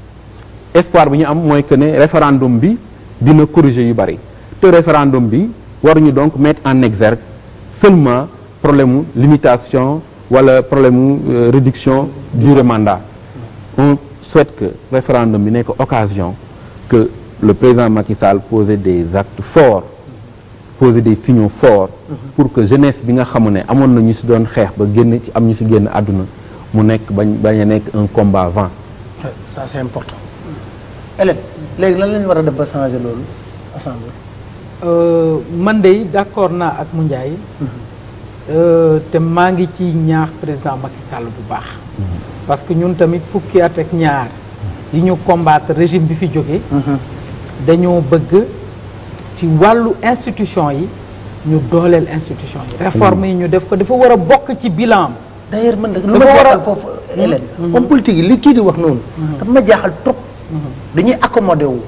espoir bi ñu am mooy que ne référendum bi dina corriger yu bëri te référendum bi waruñu donc mettre en exergue seulement problème mu limitation wala problème mu euh, réduction durée mandat on souhaite que référendum bi nekk occasion que le président Macky Sall posait des actes forts poser des signaux forts pour que jeunesse bi nga xamu ne amoon na ñu si doon xeex ba génn ci am ñu si génn àdduna mu nekk bañ bañ a nekk un combat vain. ça c'est important. Hélène léegi lan la ñu war a def ba changer loolu assemblée. Euh, man de d'accord naa ak mu Ndiaye euh, te maa ngi ci ñaax président Macky Sall bu baax parce que ñun tamit fukki at ak ñaar yi ñu combattre régime bi fi jóge dañoo bëgg ci wàllu institution yi ñu dooleel institution yi réforme yi ñu def ko dafa war a bokk ci bilan. d'ailleurs man nag lu ma jaaxal foofu Hélène homme politique yi li kii di wax noonu dafa ma jaaxal trop dañuy accommodé wu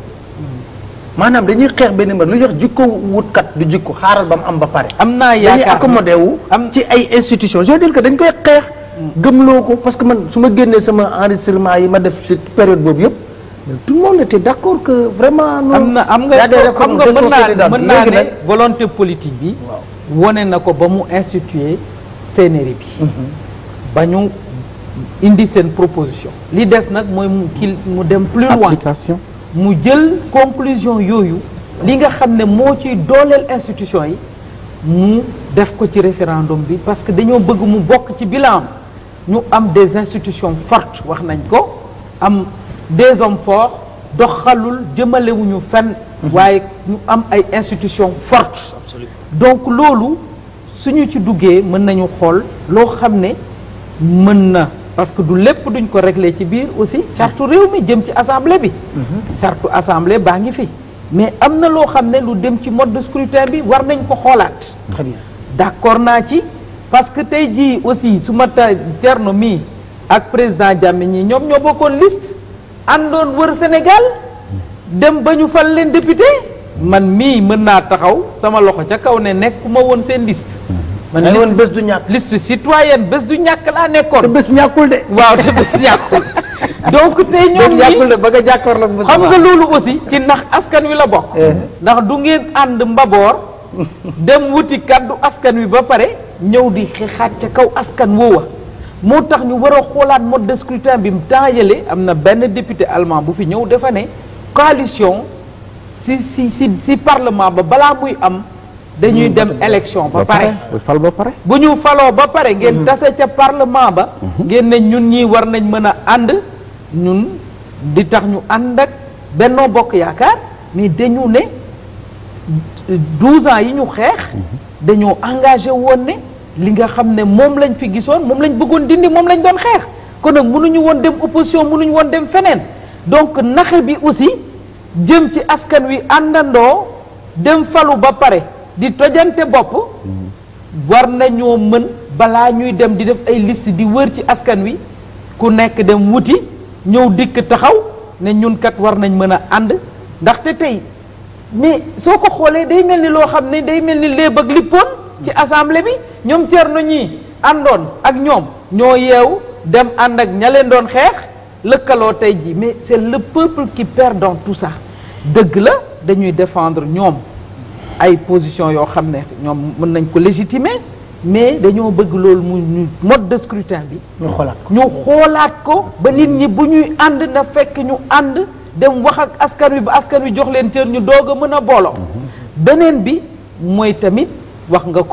maanaam dañuy xeex benn mbir lu jox jikko wutkat du jikko xaaral ba mu am ba pare. am naa yaakaar dañuy accommodé wu. ci ay institutions je veux dire que dañ koy xeex. gëmloo ko parce que man su ma génnee sama enregistrement yi ma def ci période boobu yëpp mais tout le monde était d'accord que vraiment. non am na am nga xam nga mën naa mën naa ne volonté politique bi. wone na ko ba mu instituer C N R I bi. ba ñu indi seen proposition. li des nag mooy mu kii mu dem plus loin. application. mu jël conclusion yooyu li nga xam ne moo ciy dooleel institution yi mu def ko ci référendum bi parce que dañoo bëgg mu bokk ci bilan ñu am des institutions fortes wax nañ ko am des hommes forts doxalul jëmalewuñu fenn waaye ñu am ay institutions fortes donc loolu suñu ci duggee mën nañu xool loo xam ne mën na parce que du lépp duñ ko régler ci biir aussi charte réew mi jëm ci assemblée bi charte assemblée baa ngi fi mais am na loo xam ne lu dem ci mode de scrutin bi war nañ ko xoolaat très bien d'accord naa ci parce que tey jii aussi su ma ta terno mii ak président Jammeh ñii ñoom ñoo bokkoon liste àndoon wër Sénégal dem ba ñu fal leen député man mii mën naa taxaw sama loxo ca kaw ne nekkuma woon seen liste man ne woon bés du ñàkk liste citoyenne bés du ñàkk laa nekkoon. te bés ñàkkul de. waaw te bés ñàkkul donc tey ñoom ñi ñàkkul de ba nga jàkkaarloog bés xam nga loolu aussi ci ndax askan wi la bokk. ndax du ngeen ànd mbaboor dem wuti kaddu askan wi ba pare ñëw di xeexaat ca kaw askan woowa moo tax ñu war a xoolaat mode de scrutin bi mu temps yële am na benn député allemand bu fi ñëw dafa ne coalition si si si si parlement ba balaa muy am. dañuy dem élection ba pare fal ba pare bu ñu faloo ba pare ngeen tase ca parlement ba ngeen ne ñun ñii war nañ mën a ànd ñun di tax ñu ànd ak Benno Bokk Yaakaar mais dañu ne douze ans yi ñu xeex dañoo engagé woon ne li nga xam ne moom lañ fi gisoon moom lañ bëggoon dindi moom lañ doon xeex kon nag mënuñu woon dem opposition mënuñu woon dem feneen donc naxe bi aussi jëm ci askan wi àndandoo dem falu ba pare di tojante bopp war nañoo mën balaa ñuy dem di def ay liste di wër ci askan wi ku nekk dem wuti ñëw dikk taxaw ne ñun kat war nañ mën a ànd ndaxte tey mais soo ko xoolee day mel ni loo xam ne day mel ni léeb ak lippoon ci assemblée bi ñoom Thierno ñii àndoon ak ñoom ñoo yeewu dem ànd ak ña leen doon xeex lëkkaloo tey ji mais c'est le peuple qui perd dans tout ça dëgg la dañuy défendre ñoom ay position yoo xam ne ñoom mën nañ ko légitimer mais dañoo bëgg loolu mu ñu mode de scrutin bi ñu xoolaat ko ñu xoolaat ko ba nit ñi bu ñuy ànd na fekk ñu ànd dem wax ak askan wi ba askan wi jox leen cër ñu doog a mën a booloo beneen bi mooy tamit wax nga ko ku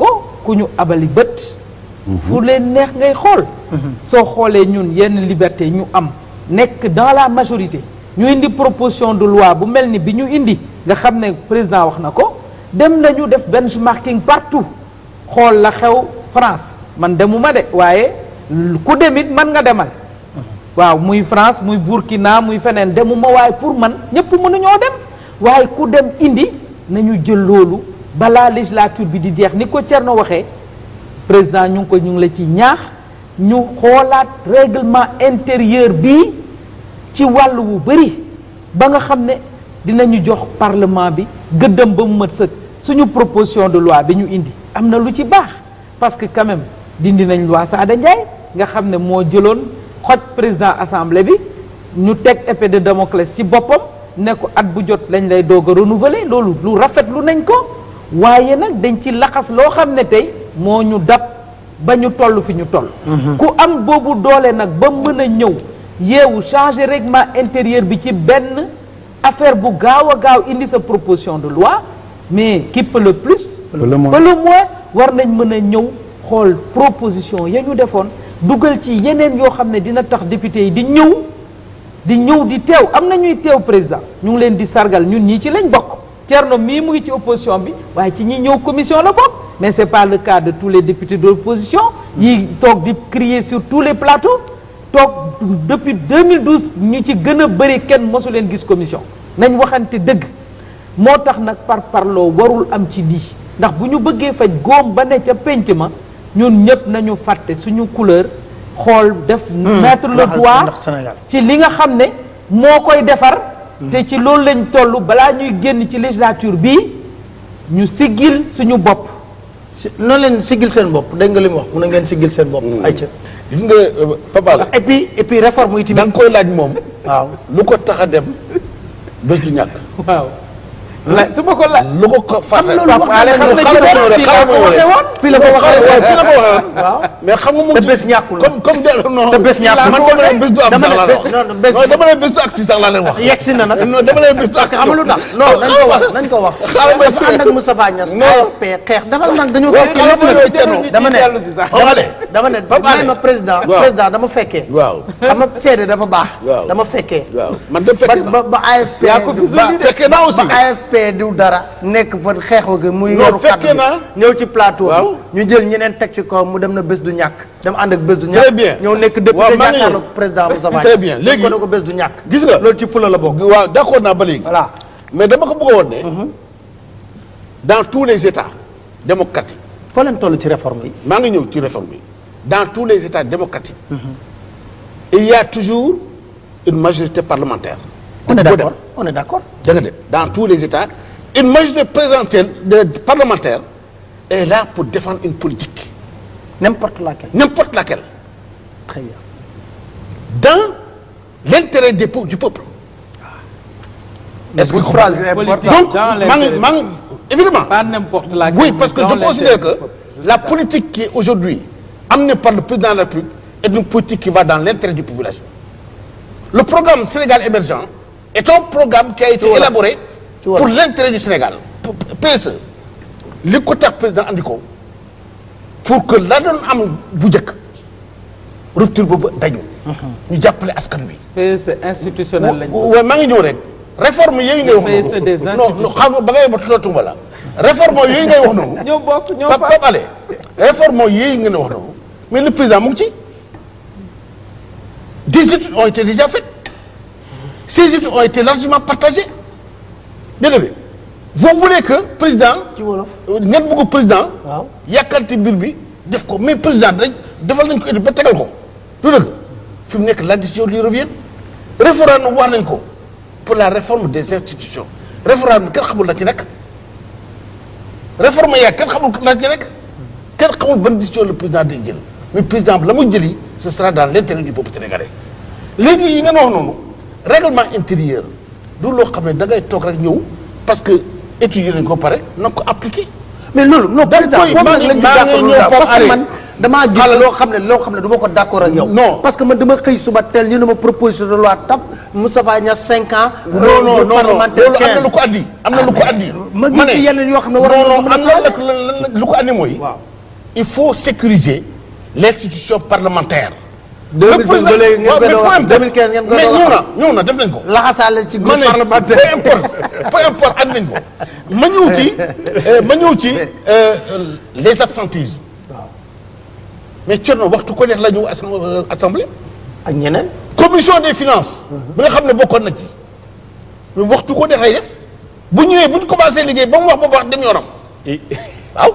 ku ñu abali bët fu leen neex ngay xool soo xoolee ñun yenn liberté ñu am nekk dans la majorité ñu indi proposition de loi bu mel ni bi ñu indi nga xam ne président wax na ko dem nañu def benchmarking partout xool la xew France man demuma de waaye ku demit man nga demal waaw muy France muy Burkina muy feneen demuma waaye pour man ñëpp mënuñoo dem waaye ku dem indi nañu jël loolu balaa législature bi di jeex ni ko Thierno waxee président ñu ngi ko ñu ngi la ci ñaax ñu xoolaat règlement intérieur bi ci wàll wu bëri ba nga xam ne dinañu jox parlement bi gëddëm ba mu mat sëkk suñu proposition de loi bi ñu indi am na lu ci baax parce que quand même dindi nañ loi Sada Ndiaye nga xam ne moo jëloon xoj président assemblée bi ñu teg épée de Damoclès ci boppam ne ko at bu jot lañ lay doog a renouveler loolu lu rafetlu nañ ko waaye nag dañ ci laxas loo xam ne tey moo ñu dab ba ñu toll fi ñu toll ku am boobu doole nag ba mën a ñëw yeewu changer règlement intérieur bi ci benn affaire bu gaaw a gaaw indi sa proposition de loi mais qui peut le plus peut le moins war nañ mën a ñëw xool proposition ya ñu defoon dugal ci yeneen yoo xam ne dina tax député yi di ñëw di ñëw di teew am na ñuy teew président ñu ngi leen di sargal ñun ñii ci lañ bokk Thierno mii mu ngi ci opposition bi waaye ci ñi ñëw commission la bokk mais c'est pas le cas de tous les députés de l'opposition yi toog di crier sur tous les plateaux toog depuis deux mille douze ñu ci gën a bëri kenn mosu leen gis commission nañ waxante dëgg moo tax nag par parloo warul am ci lii ndax bu ñu bëggee faj góom ba ne ca pénc ma ñun ñëpp nañu fàtte suñu couleur xool def mettre le doigt ci li nga xam ne moo koy defar te ci loolu lañ toll balaa ñuy génn ci législature bi ñu siggil suñu bopp noonu leen siggil seen bopp dégg nga li mu wax mun na ngeen siggil seen bopp ay ca gis nga Papa la et puis et puis réforme yi tamit da nga koy laaj moom waaw lu ko tax a dem bés du ñàkk waaw la su ma ko la lu ko ko fàtte loolu wax na leen fii la ko waxee fii la ko waxee waaw mais xam nga moom te bés ñàkkul comme comme de non te bés ñàkkul man dama leen bés du am sax laa wax non bés non dama leen bés du ak si sax laa leen wax yegg si na nag non dama leen bés du ak si xam nga lu tax non nañ ko wax nañ ko wax xaaral ma dafa ànd ak Moustapha Niass A F P xeex dafa nag dañoo waaw fekkee xaaral ma yooyu Thierno dama ne dama ne dama ne Pape Alé may ma président waaw président dama fekkee waaw xam nga seede dafa baax waaw dama fekkee waaw man de fekkee ba ba A F P yaa ko fi ba fekkee naa aussi ba A F P diw dara nekk fa xeexoo gi muy non yoru fekkee kàddu naa ñëw ci plateau waaw ñu jël ñeneen teg ci kaw mu dem na bés du ñàkk dem ànd ak bés du ñàkk très bien ñëw nekk waaw député maa ngi jàkkaarloog président Moustapha très bien léegi ko ne ko bés du ñàkk gis nga loolu ci fula la bokk waaw d'accord naa ba léegi voilà mais dama ko bëgg a woon ne dans tous les états démocratiques foo leen toll ci réforme yi maa ngi ñëw ci réforme bi dans tous les états démocratiques il y a toujours une majorité parlementaire on est d'accord on est d'accord dégg nga de dans tous les états une majorité présidentielle de parlementaire est là pour défendre une politique n'importe laquelle n'importe laquelle très bien dans l'intérêt des peuples du peuple est-ce que phrase donc maa ngi maa ngi évidemment pas n'importe laquelle oui parce que je considère que la politique qui est aujourd'hui amenée par le président de la République est une politique qui va dans l'intérêt du population le programme Sénégal émergent est un programme qui a été élaboré pour l'intérêt du Sénégal P S E li ko tax président andi ko pour que la doon am bu njëkk rupture boobu dañu ñu jàppale askan wi P S E institutionnel lañ waaw maa ngi ñëw rek réforme yooyu ngay wax P S E des noonu non non xam nga ba ngay ba tulatuma la réforme yooyu ngay wax noonu ñoo bokk ñoo pa fa Pape Alé réforme yooyu ngeen wax noonu mais le président mu ngi ci des études ont été déjà faites ces études ont été largement partagées dégg nga bi vous voulez que président ci wolof ngeen bëgg président waaw yàkkanti mbir mi def ko mais président dañ defal nañ ko étude ba tegal ko du dëgg fi mu nekk la décision lui revient référendum wax nañ ko pour la réforme des institutions référendum kenn xamul la ci nekk réforme yaa kenn xamul la ci nekk kenn xamul ban décision le président day jël mais président bi la muy jëli ce sera dans l'intérêt du peuple sénégalais léegi yi ngeen wax noonu règlement intérieur du loo xam ne da ngay toog rek ñëw parce que étudier nañ ko pare na ko appliquer. mais loolu non da président koy foofu maa nag ngi lañ ci maa ngi d'accord ñëw parce que Pape man damaa gis Alé. loo xam ne loo xam ne du ma ko d'accord ak yow Non. parce que man dama xëy suba teel ñu ne ma proposition de loi taf Moustapha Niasse cinq ans non non non non parlementaire loolu am na quinze lu ko andi am na lu ko andi. ma gis ci yeneen yoo xam ne war non na non mën a am na lu ko lu ko andi mooy. waaw il faut sécuriser l'institution parlementaire. deux mille douze ba léegi ngeen koy doon wax deux mille quinze ngeen koy doon wax mais ñëw na ñëw na def nañ ko. laxasaale ci groupe parlementaire peu importe peu importe and nañ ko ma ñëw ci ma ñëw ci les absentéismes. mais Thierno waxtu ko nekk la ñu assemblée. ak ñeneen. commission des finances. bi nga xam ne bokkoon na ci. mais waxtu ko nekk lay def bu ñëwee bu ñu commencé liggéey ba mu wax ba wax dem yoonam. waaw.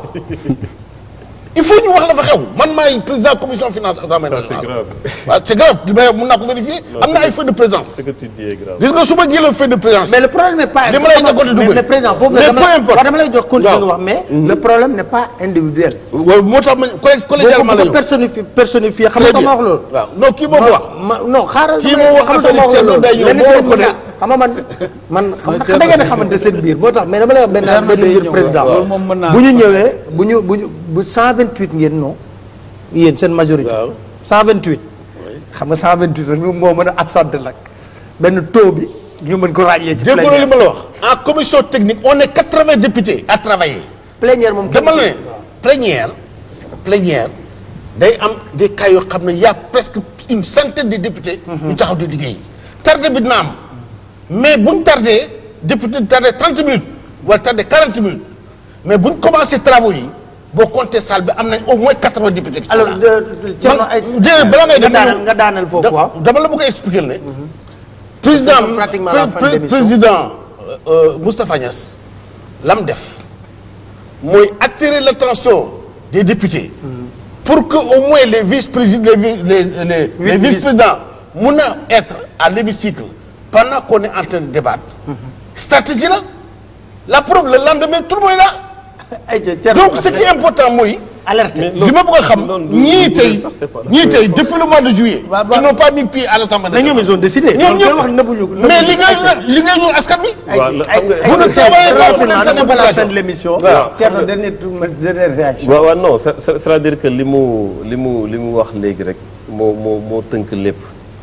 il faut ñu wax la fa xew man maay président commission finance assemblée nationale. c'est grave. waaw c'est grave li may mën naa ko vérifier. am na ay feuilles de présence. ce que tu dis est grave. gis nga su ma jëlee feuille de présence. mais le problème n'est pas. li ma lay njëkkoon di dugal mais président foofu mais dama peu importe. waaw dama lay jox continuer nga wax mais. le problème n'est pas individuel. waaw moo tax ma collégialement la boo ko personnifié personnifié xam nga dama wax loolu. waaw non kii moo ko wax. ma non xaaral. kii moo wax xam nga dama wax loolu day ñëw moo ko de. xam nga man man xam da ngeen a xamante seen biir moo tax mais dama lay wax benn benn mbir président bu ñu ñëwee bu ñu bu ñu bu cent vingt-huit ngeen non yéen seen majorité. waaw cent vingt-huit. xam nga cent vingt-huit rek moo mën a absenté nag benn taux bi ñu mën ko ràññee ci déggoo li plénière. ma la wax en commission technique on est quatre-vingts députés à travailler. plénière moom dama la ne plénière plénière day am des cas yoo xam ne y a presque une centaine de députés. ñu taxaw di liggéey. tardé bi dina am mais buñ tardé député tardé trente minutes wala tardé quarante minutes mais buñ commencé travaux yi boo compté salle bi am nañ au moins quatre-vingts députés. alors Thierno ay déedéet balaa ngay nga dem daaneel nga daaneel foofu waaw. dama la bëgg a expliquer ne. président pratiquement la fin de l'émission. président Moustapha Niasse lam def mooy attirer l'attention des députés. pour que au moins les vice-présidents les les les, les vice-présidents mun a être à l'hémicycle pendant qu'on est en train de débattre. stratégie la la preuve le lendemain tout le monde est là. ay Thierno donc ce qui est important mooy. alerte. li ma bëgg a xam ñii tey ñii tey depuis le mois de juillet. ils n'ont pas mis pied à l'Assemblée mais ñoom nationale. ils ont décidé. ñoom ñëpp wax nëbbuñu mais li ngay li ngay ñëw askan wi. waaw la xam nga vous ne travaillez pas pour rapidement l'internet nous sommes à la fin population. de l'émission. waaw. Thierno dernier tour dernière réaction. waaw waaw non c'est c'est- c'est-à-dire que li mu li mu li mu wax léegi rek moo moo moo tënk lépp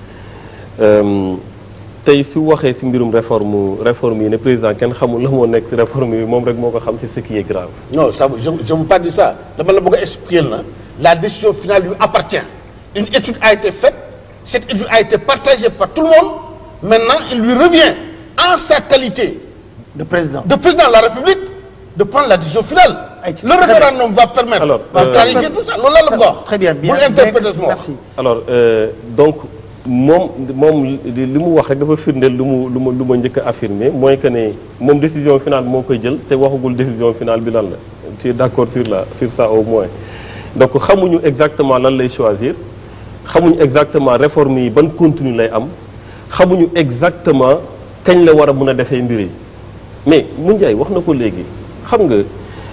Euh, tey su waxee si mbirum réforme réforme yi ne président kenn xamul la moo nekk si réforme yi moom rek moo ko xam c'est ce qui est grave. non ça je je vous parle de ça dama la bëgg a expliquer na la décision finale lui appartient une étude a été faite cette étude a été partagée par tout le monde maintenant il lui revient en sa qualité de président. de président de la République de prendre la décision finale. Ay, le référendum va permettre Alors, de euh, clarifier tout ça loolu la la bëgg a wax. très bien bien bu interpréter moo wax. merci. alors euh, donc moom moom li li mu wax rek dafa firndeel lu mu lu ma lu ma njëkk a affirmé mooy que ne moom décision finale moo koy jël te waxagul décision finale bi lan la tu es d'accord sur la sur ça au moins donc xamuñu exactement lan lay choisir xamuñu exactement réforme yi ban contenu lay am xamuñu exactement kañ la war a mën a defee mbir yi mais mu Ndiaye wax na ko léegi xam nga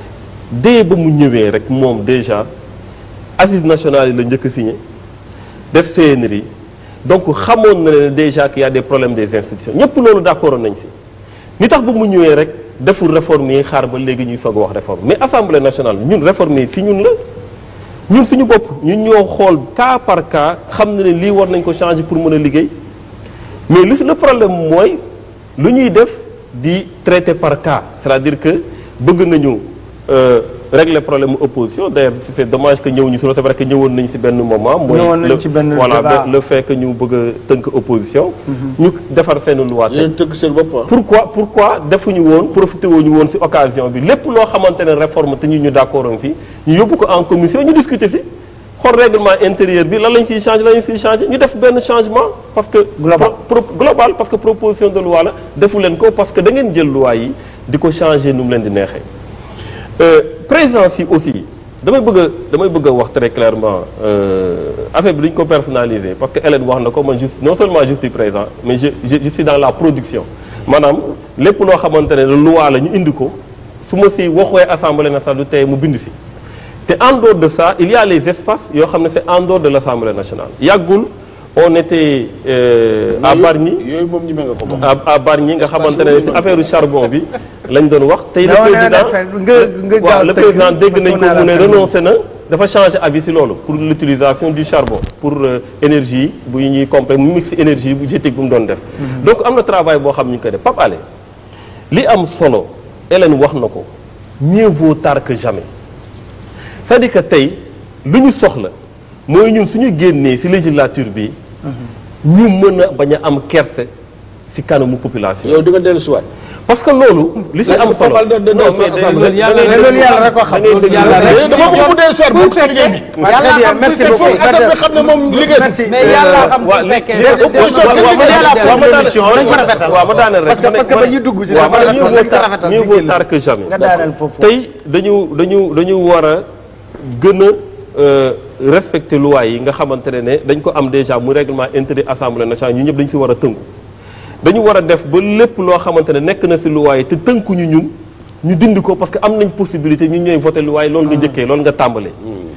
dès ba mu ñëwee rek moom déjà assises nationales yi la njëkk a signé def C N R I donc xamoon na ne déjà qu'il y a des problèmes des institutions ñëpp loolu d'accord nañ si ni tax ba mu ñëwee rek deful réforme yi xaar ba léegi ñuy soog a wax réforme mais assemblée nationale ñun réforme yi si ñun la ñun suñu bopp ñun ñoo xool cas par cas xam na ne lii war nañ ko changer pour mën a liggéey mais li si le problème mooy lu ñuy def di traiter par cas c'est-à-dire que bëgg nañu euh, régler problème mu opposition d'ailleurs c'est dommage que ñëw ñu si loolu c'est vrai que ñëwoon nañu si benn moment mooy Ñëwoon nañu le ci benn voilà débat. le fait que ñu bëgg a tënk opposition ñu defar seen loi teg yéen tëgg seen bopp. pourquoi pourquoi defuñu woon profité wuñu woon ci occasion bi lépp loo xamante ne réforme te ñu ñu d'accord woon ci ñu yóbbu ko en commission ñu discuter ci xool règlement intérieur bi lan lañ ciy changer lan lañ ciy changer ñu def benn changement parce que Global. pro- pro- global parce que proposition de loi la defu leen ko parce que da ngeen jël loi yi di ko changer nu mu leen di neexee Euh, présence yi aussi damay bëgg a damay bëgg a wax très clairement euh, affaire bi duñ ko personnaliser parce que Hélène wax na ko man juste non seulement je suis présent mais je je, je suis dans la production maanaam lépp loo xamante ne loi la ñu indi ko su ma si waxee assemblée nationale du tey mu bind si te en dehors de ça il y a les espaces yoo xam ne c'est en dehors de l'assemblée nationale yàggul on était euh, à Bargny yooyu moom ñi me nga ko moom. à à Bargny nga xamante ne si affaire charbon bi lañ doon wax tey le Non, non, président non, nga- nga waaw gaaw le tënk, président dégg parce nañ qu'on ko a la mu ne fin. renoncé na dafa changer avis si loolu pour l'utilisation du charbon pour euh, énergie bu ñuy compé mu mix énergie bu jétig bu mu doon def donc am na travail boo xam ñu ngi koy def Pape Alé li am solo Hélène wax na ko mieux vaut tard que jamais c'est-à-dire que tey lu ñu soxla mooy ñun suñu génnee ci législature bi ñu mën a bañ a am kerse ci kanamu population. yow di nga dellu si waat. parce que loolu. li ci am solo loolu yàlla rek ko xam. dama bëgg mu dellu si waat bokk ci liggéey bi. merci beaucoup assemblée xam ne moom liggéey bi. mais yàlla xam bu fekkee waaw ma daaneel rek. parce que parce que ba ñuy dugg ci waaw mieux vaut tard que jamais. tey dañu dañu dañu war a gën a respecter loi yi nga xamante ne ne dañ ko am déjà mu règlement intérieur assemblée nationale ñu ñëpp dañu si war a tënku. dañu war a def ba lépp loo xamante ne nekk na si loi yi te tënkuñu ñun ñu dindi ko parce que am nañ possibilité ñun ñooy voté loi yi loolu nga njëkkee loolu nga tàmbalee.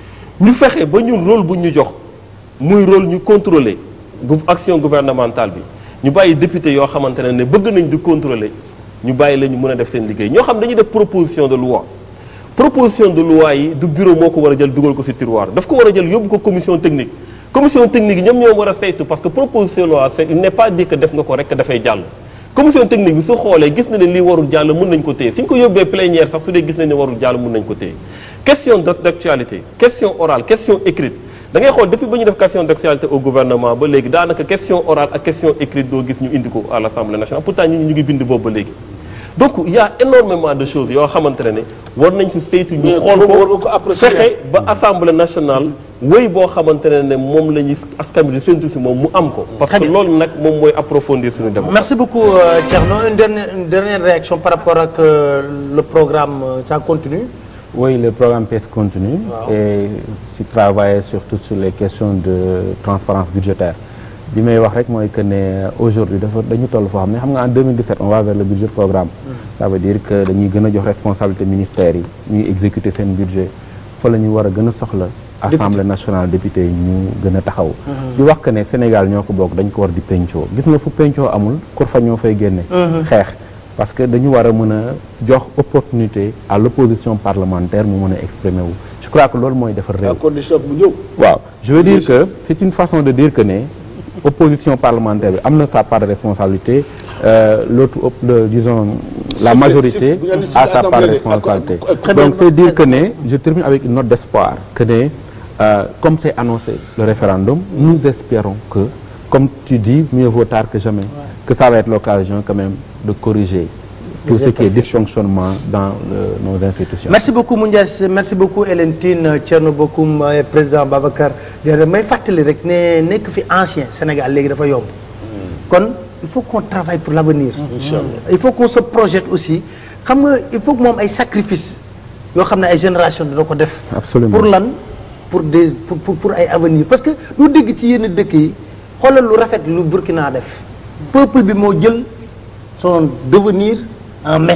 ñu fexe ba ñun rôle bu ñu jox muy rôle ñu contrôler action gouvernementale bi ñu bàyyi député yoo xamante ne ne bëgg nañ di contrôler ñu bàyyi la ñu mën a def seen liggéey ñoo xam dañuy def proposition de loi. proposition de loi yi du bureau moo ko war a jël dugal ko ci tiroir daf ko war a jël yóbbu ko commission technique commission technique yi ñoom ñoo war a saytu parce que proposition de loi c'est il n'est pas dit que def nga ko rek dafay jàll commission technique bi su xoolee gis na ne lii warul jàll mën nañ ko téye fi ñu ko yóbbee plénière sax su dee gis nañ ne warul jàll mën nañ ko téye question d'actualité question orale question écrite da ngay xool depuis ba ñu def question d'actualité au gouvernement ba léegi daanaka question orale ak question écrite doo gis ñu indi ko à l'Assemblée nationale pourtant ñi ñu ngi bind boobu ba léegi donc il y a énormément de choses yoo xamante ne ne war nañ si saytu ñu xool ko fexe ba assemblée nationale wéy boo xamante ne ne moom la ñuy askan bi di séntu si moom mu am ko parce que loolu nag moom mooy approfondir suñu débat. merci beaucoup Thierno une dernière une dernière réaction par rapport ak le programme ça continue. Oui, le programme P E S continue wow. Et tu travailles surtout sur les questions de transparence budgétaire. li may wax rek mooy que ne aujourd'hui dafa dañu toll foo xam ne xam nga en deux mille dix-sept on va vers le budget programme ça veut dire que dañuy gën a jox responsabilité ministères yi ñuy exécuter seen budget fa la ñu war a gën a soxla assemblée nationale député yi ñu gën a taxaw di wax que ne Sénégal ñoo ko bokk dañ ko war di pencoo gis nga fu pencoo amul kur fa ñoo fay génne xeex parce que dañu war a mën a jox opportunité à l'opposition parlementaire mu mën a exprimer wu je crois que loolu mooy defar réew à condition que mu ñëw waaw je veux dire que c'est une façon de dire que ne opposition parlementaire bi am na sa part de responsabilité euh, l'autre le, disons la majorité a sa part de responsabilité donc c'est dire que ne je termine avec une note d'espoir que ne euh, comme c'est annoncé le référendum nous espérons que comme tu dis mieux vaut tard que jamais que ça va être l'occasion quand même de corriger tout ce qui est dysfonctionnement dans le, nos institutions. Merci beaucoup Moundiass, merci beaucoup Hélène Tine, Thierno Bocoum et président Babacar Diarra may fàttali rek ne nekk fi ancien Sénégal léegi dafa yomb. kon il faut qu'on travaille pour l'avenir. Inch'Allah. Il faut qu'on se projette aussi xam nga il faut que moom ay sacrifices yoo xam ne ay génération dina ko def. Absolument. pour lan pour des pour pour pour ay avenir parce que lu dégg ci yenn dëkk yi xoolal lu rafet lu Burkina def peuple bi moo jël son devenir en mai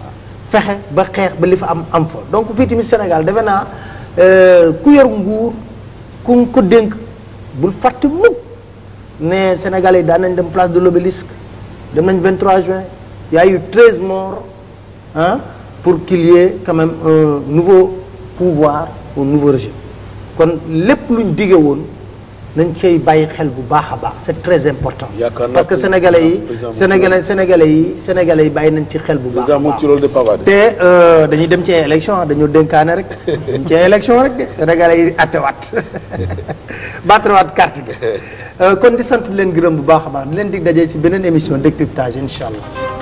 fexe ba xeex ba li fa am am fa donc fii tamit Sénégal defe naa ku yor nguur ku ko dénk bul fàtte mukk ne Sénégalais yi daan nañ dem place de l'Obélisque dem nañ vingt-trois juin il y a eu treize morts hein pour qu'il y ait quand même un nouveau pouvoir un nouveau régime kon lépp luñ dige woon nañ cay bàyyi xel bu baax a baax c'est très important parce que sénégalais yi sénégalais sénégalais yi sénégalais yi bàyyi nañ ci xel bu baax a baax te dañuy dem ci élection dañoo dénkaane rek dem ci élection rek de sénégalais yi attewaat battewaat carte gi kon di sant leen gërëm bu baax a baax di leen dig dajee ci beneen émission décryptage incha allah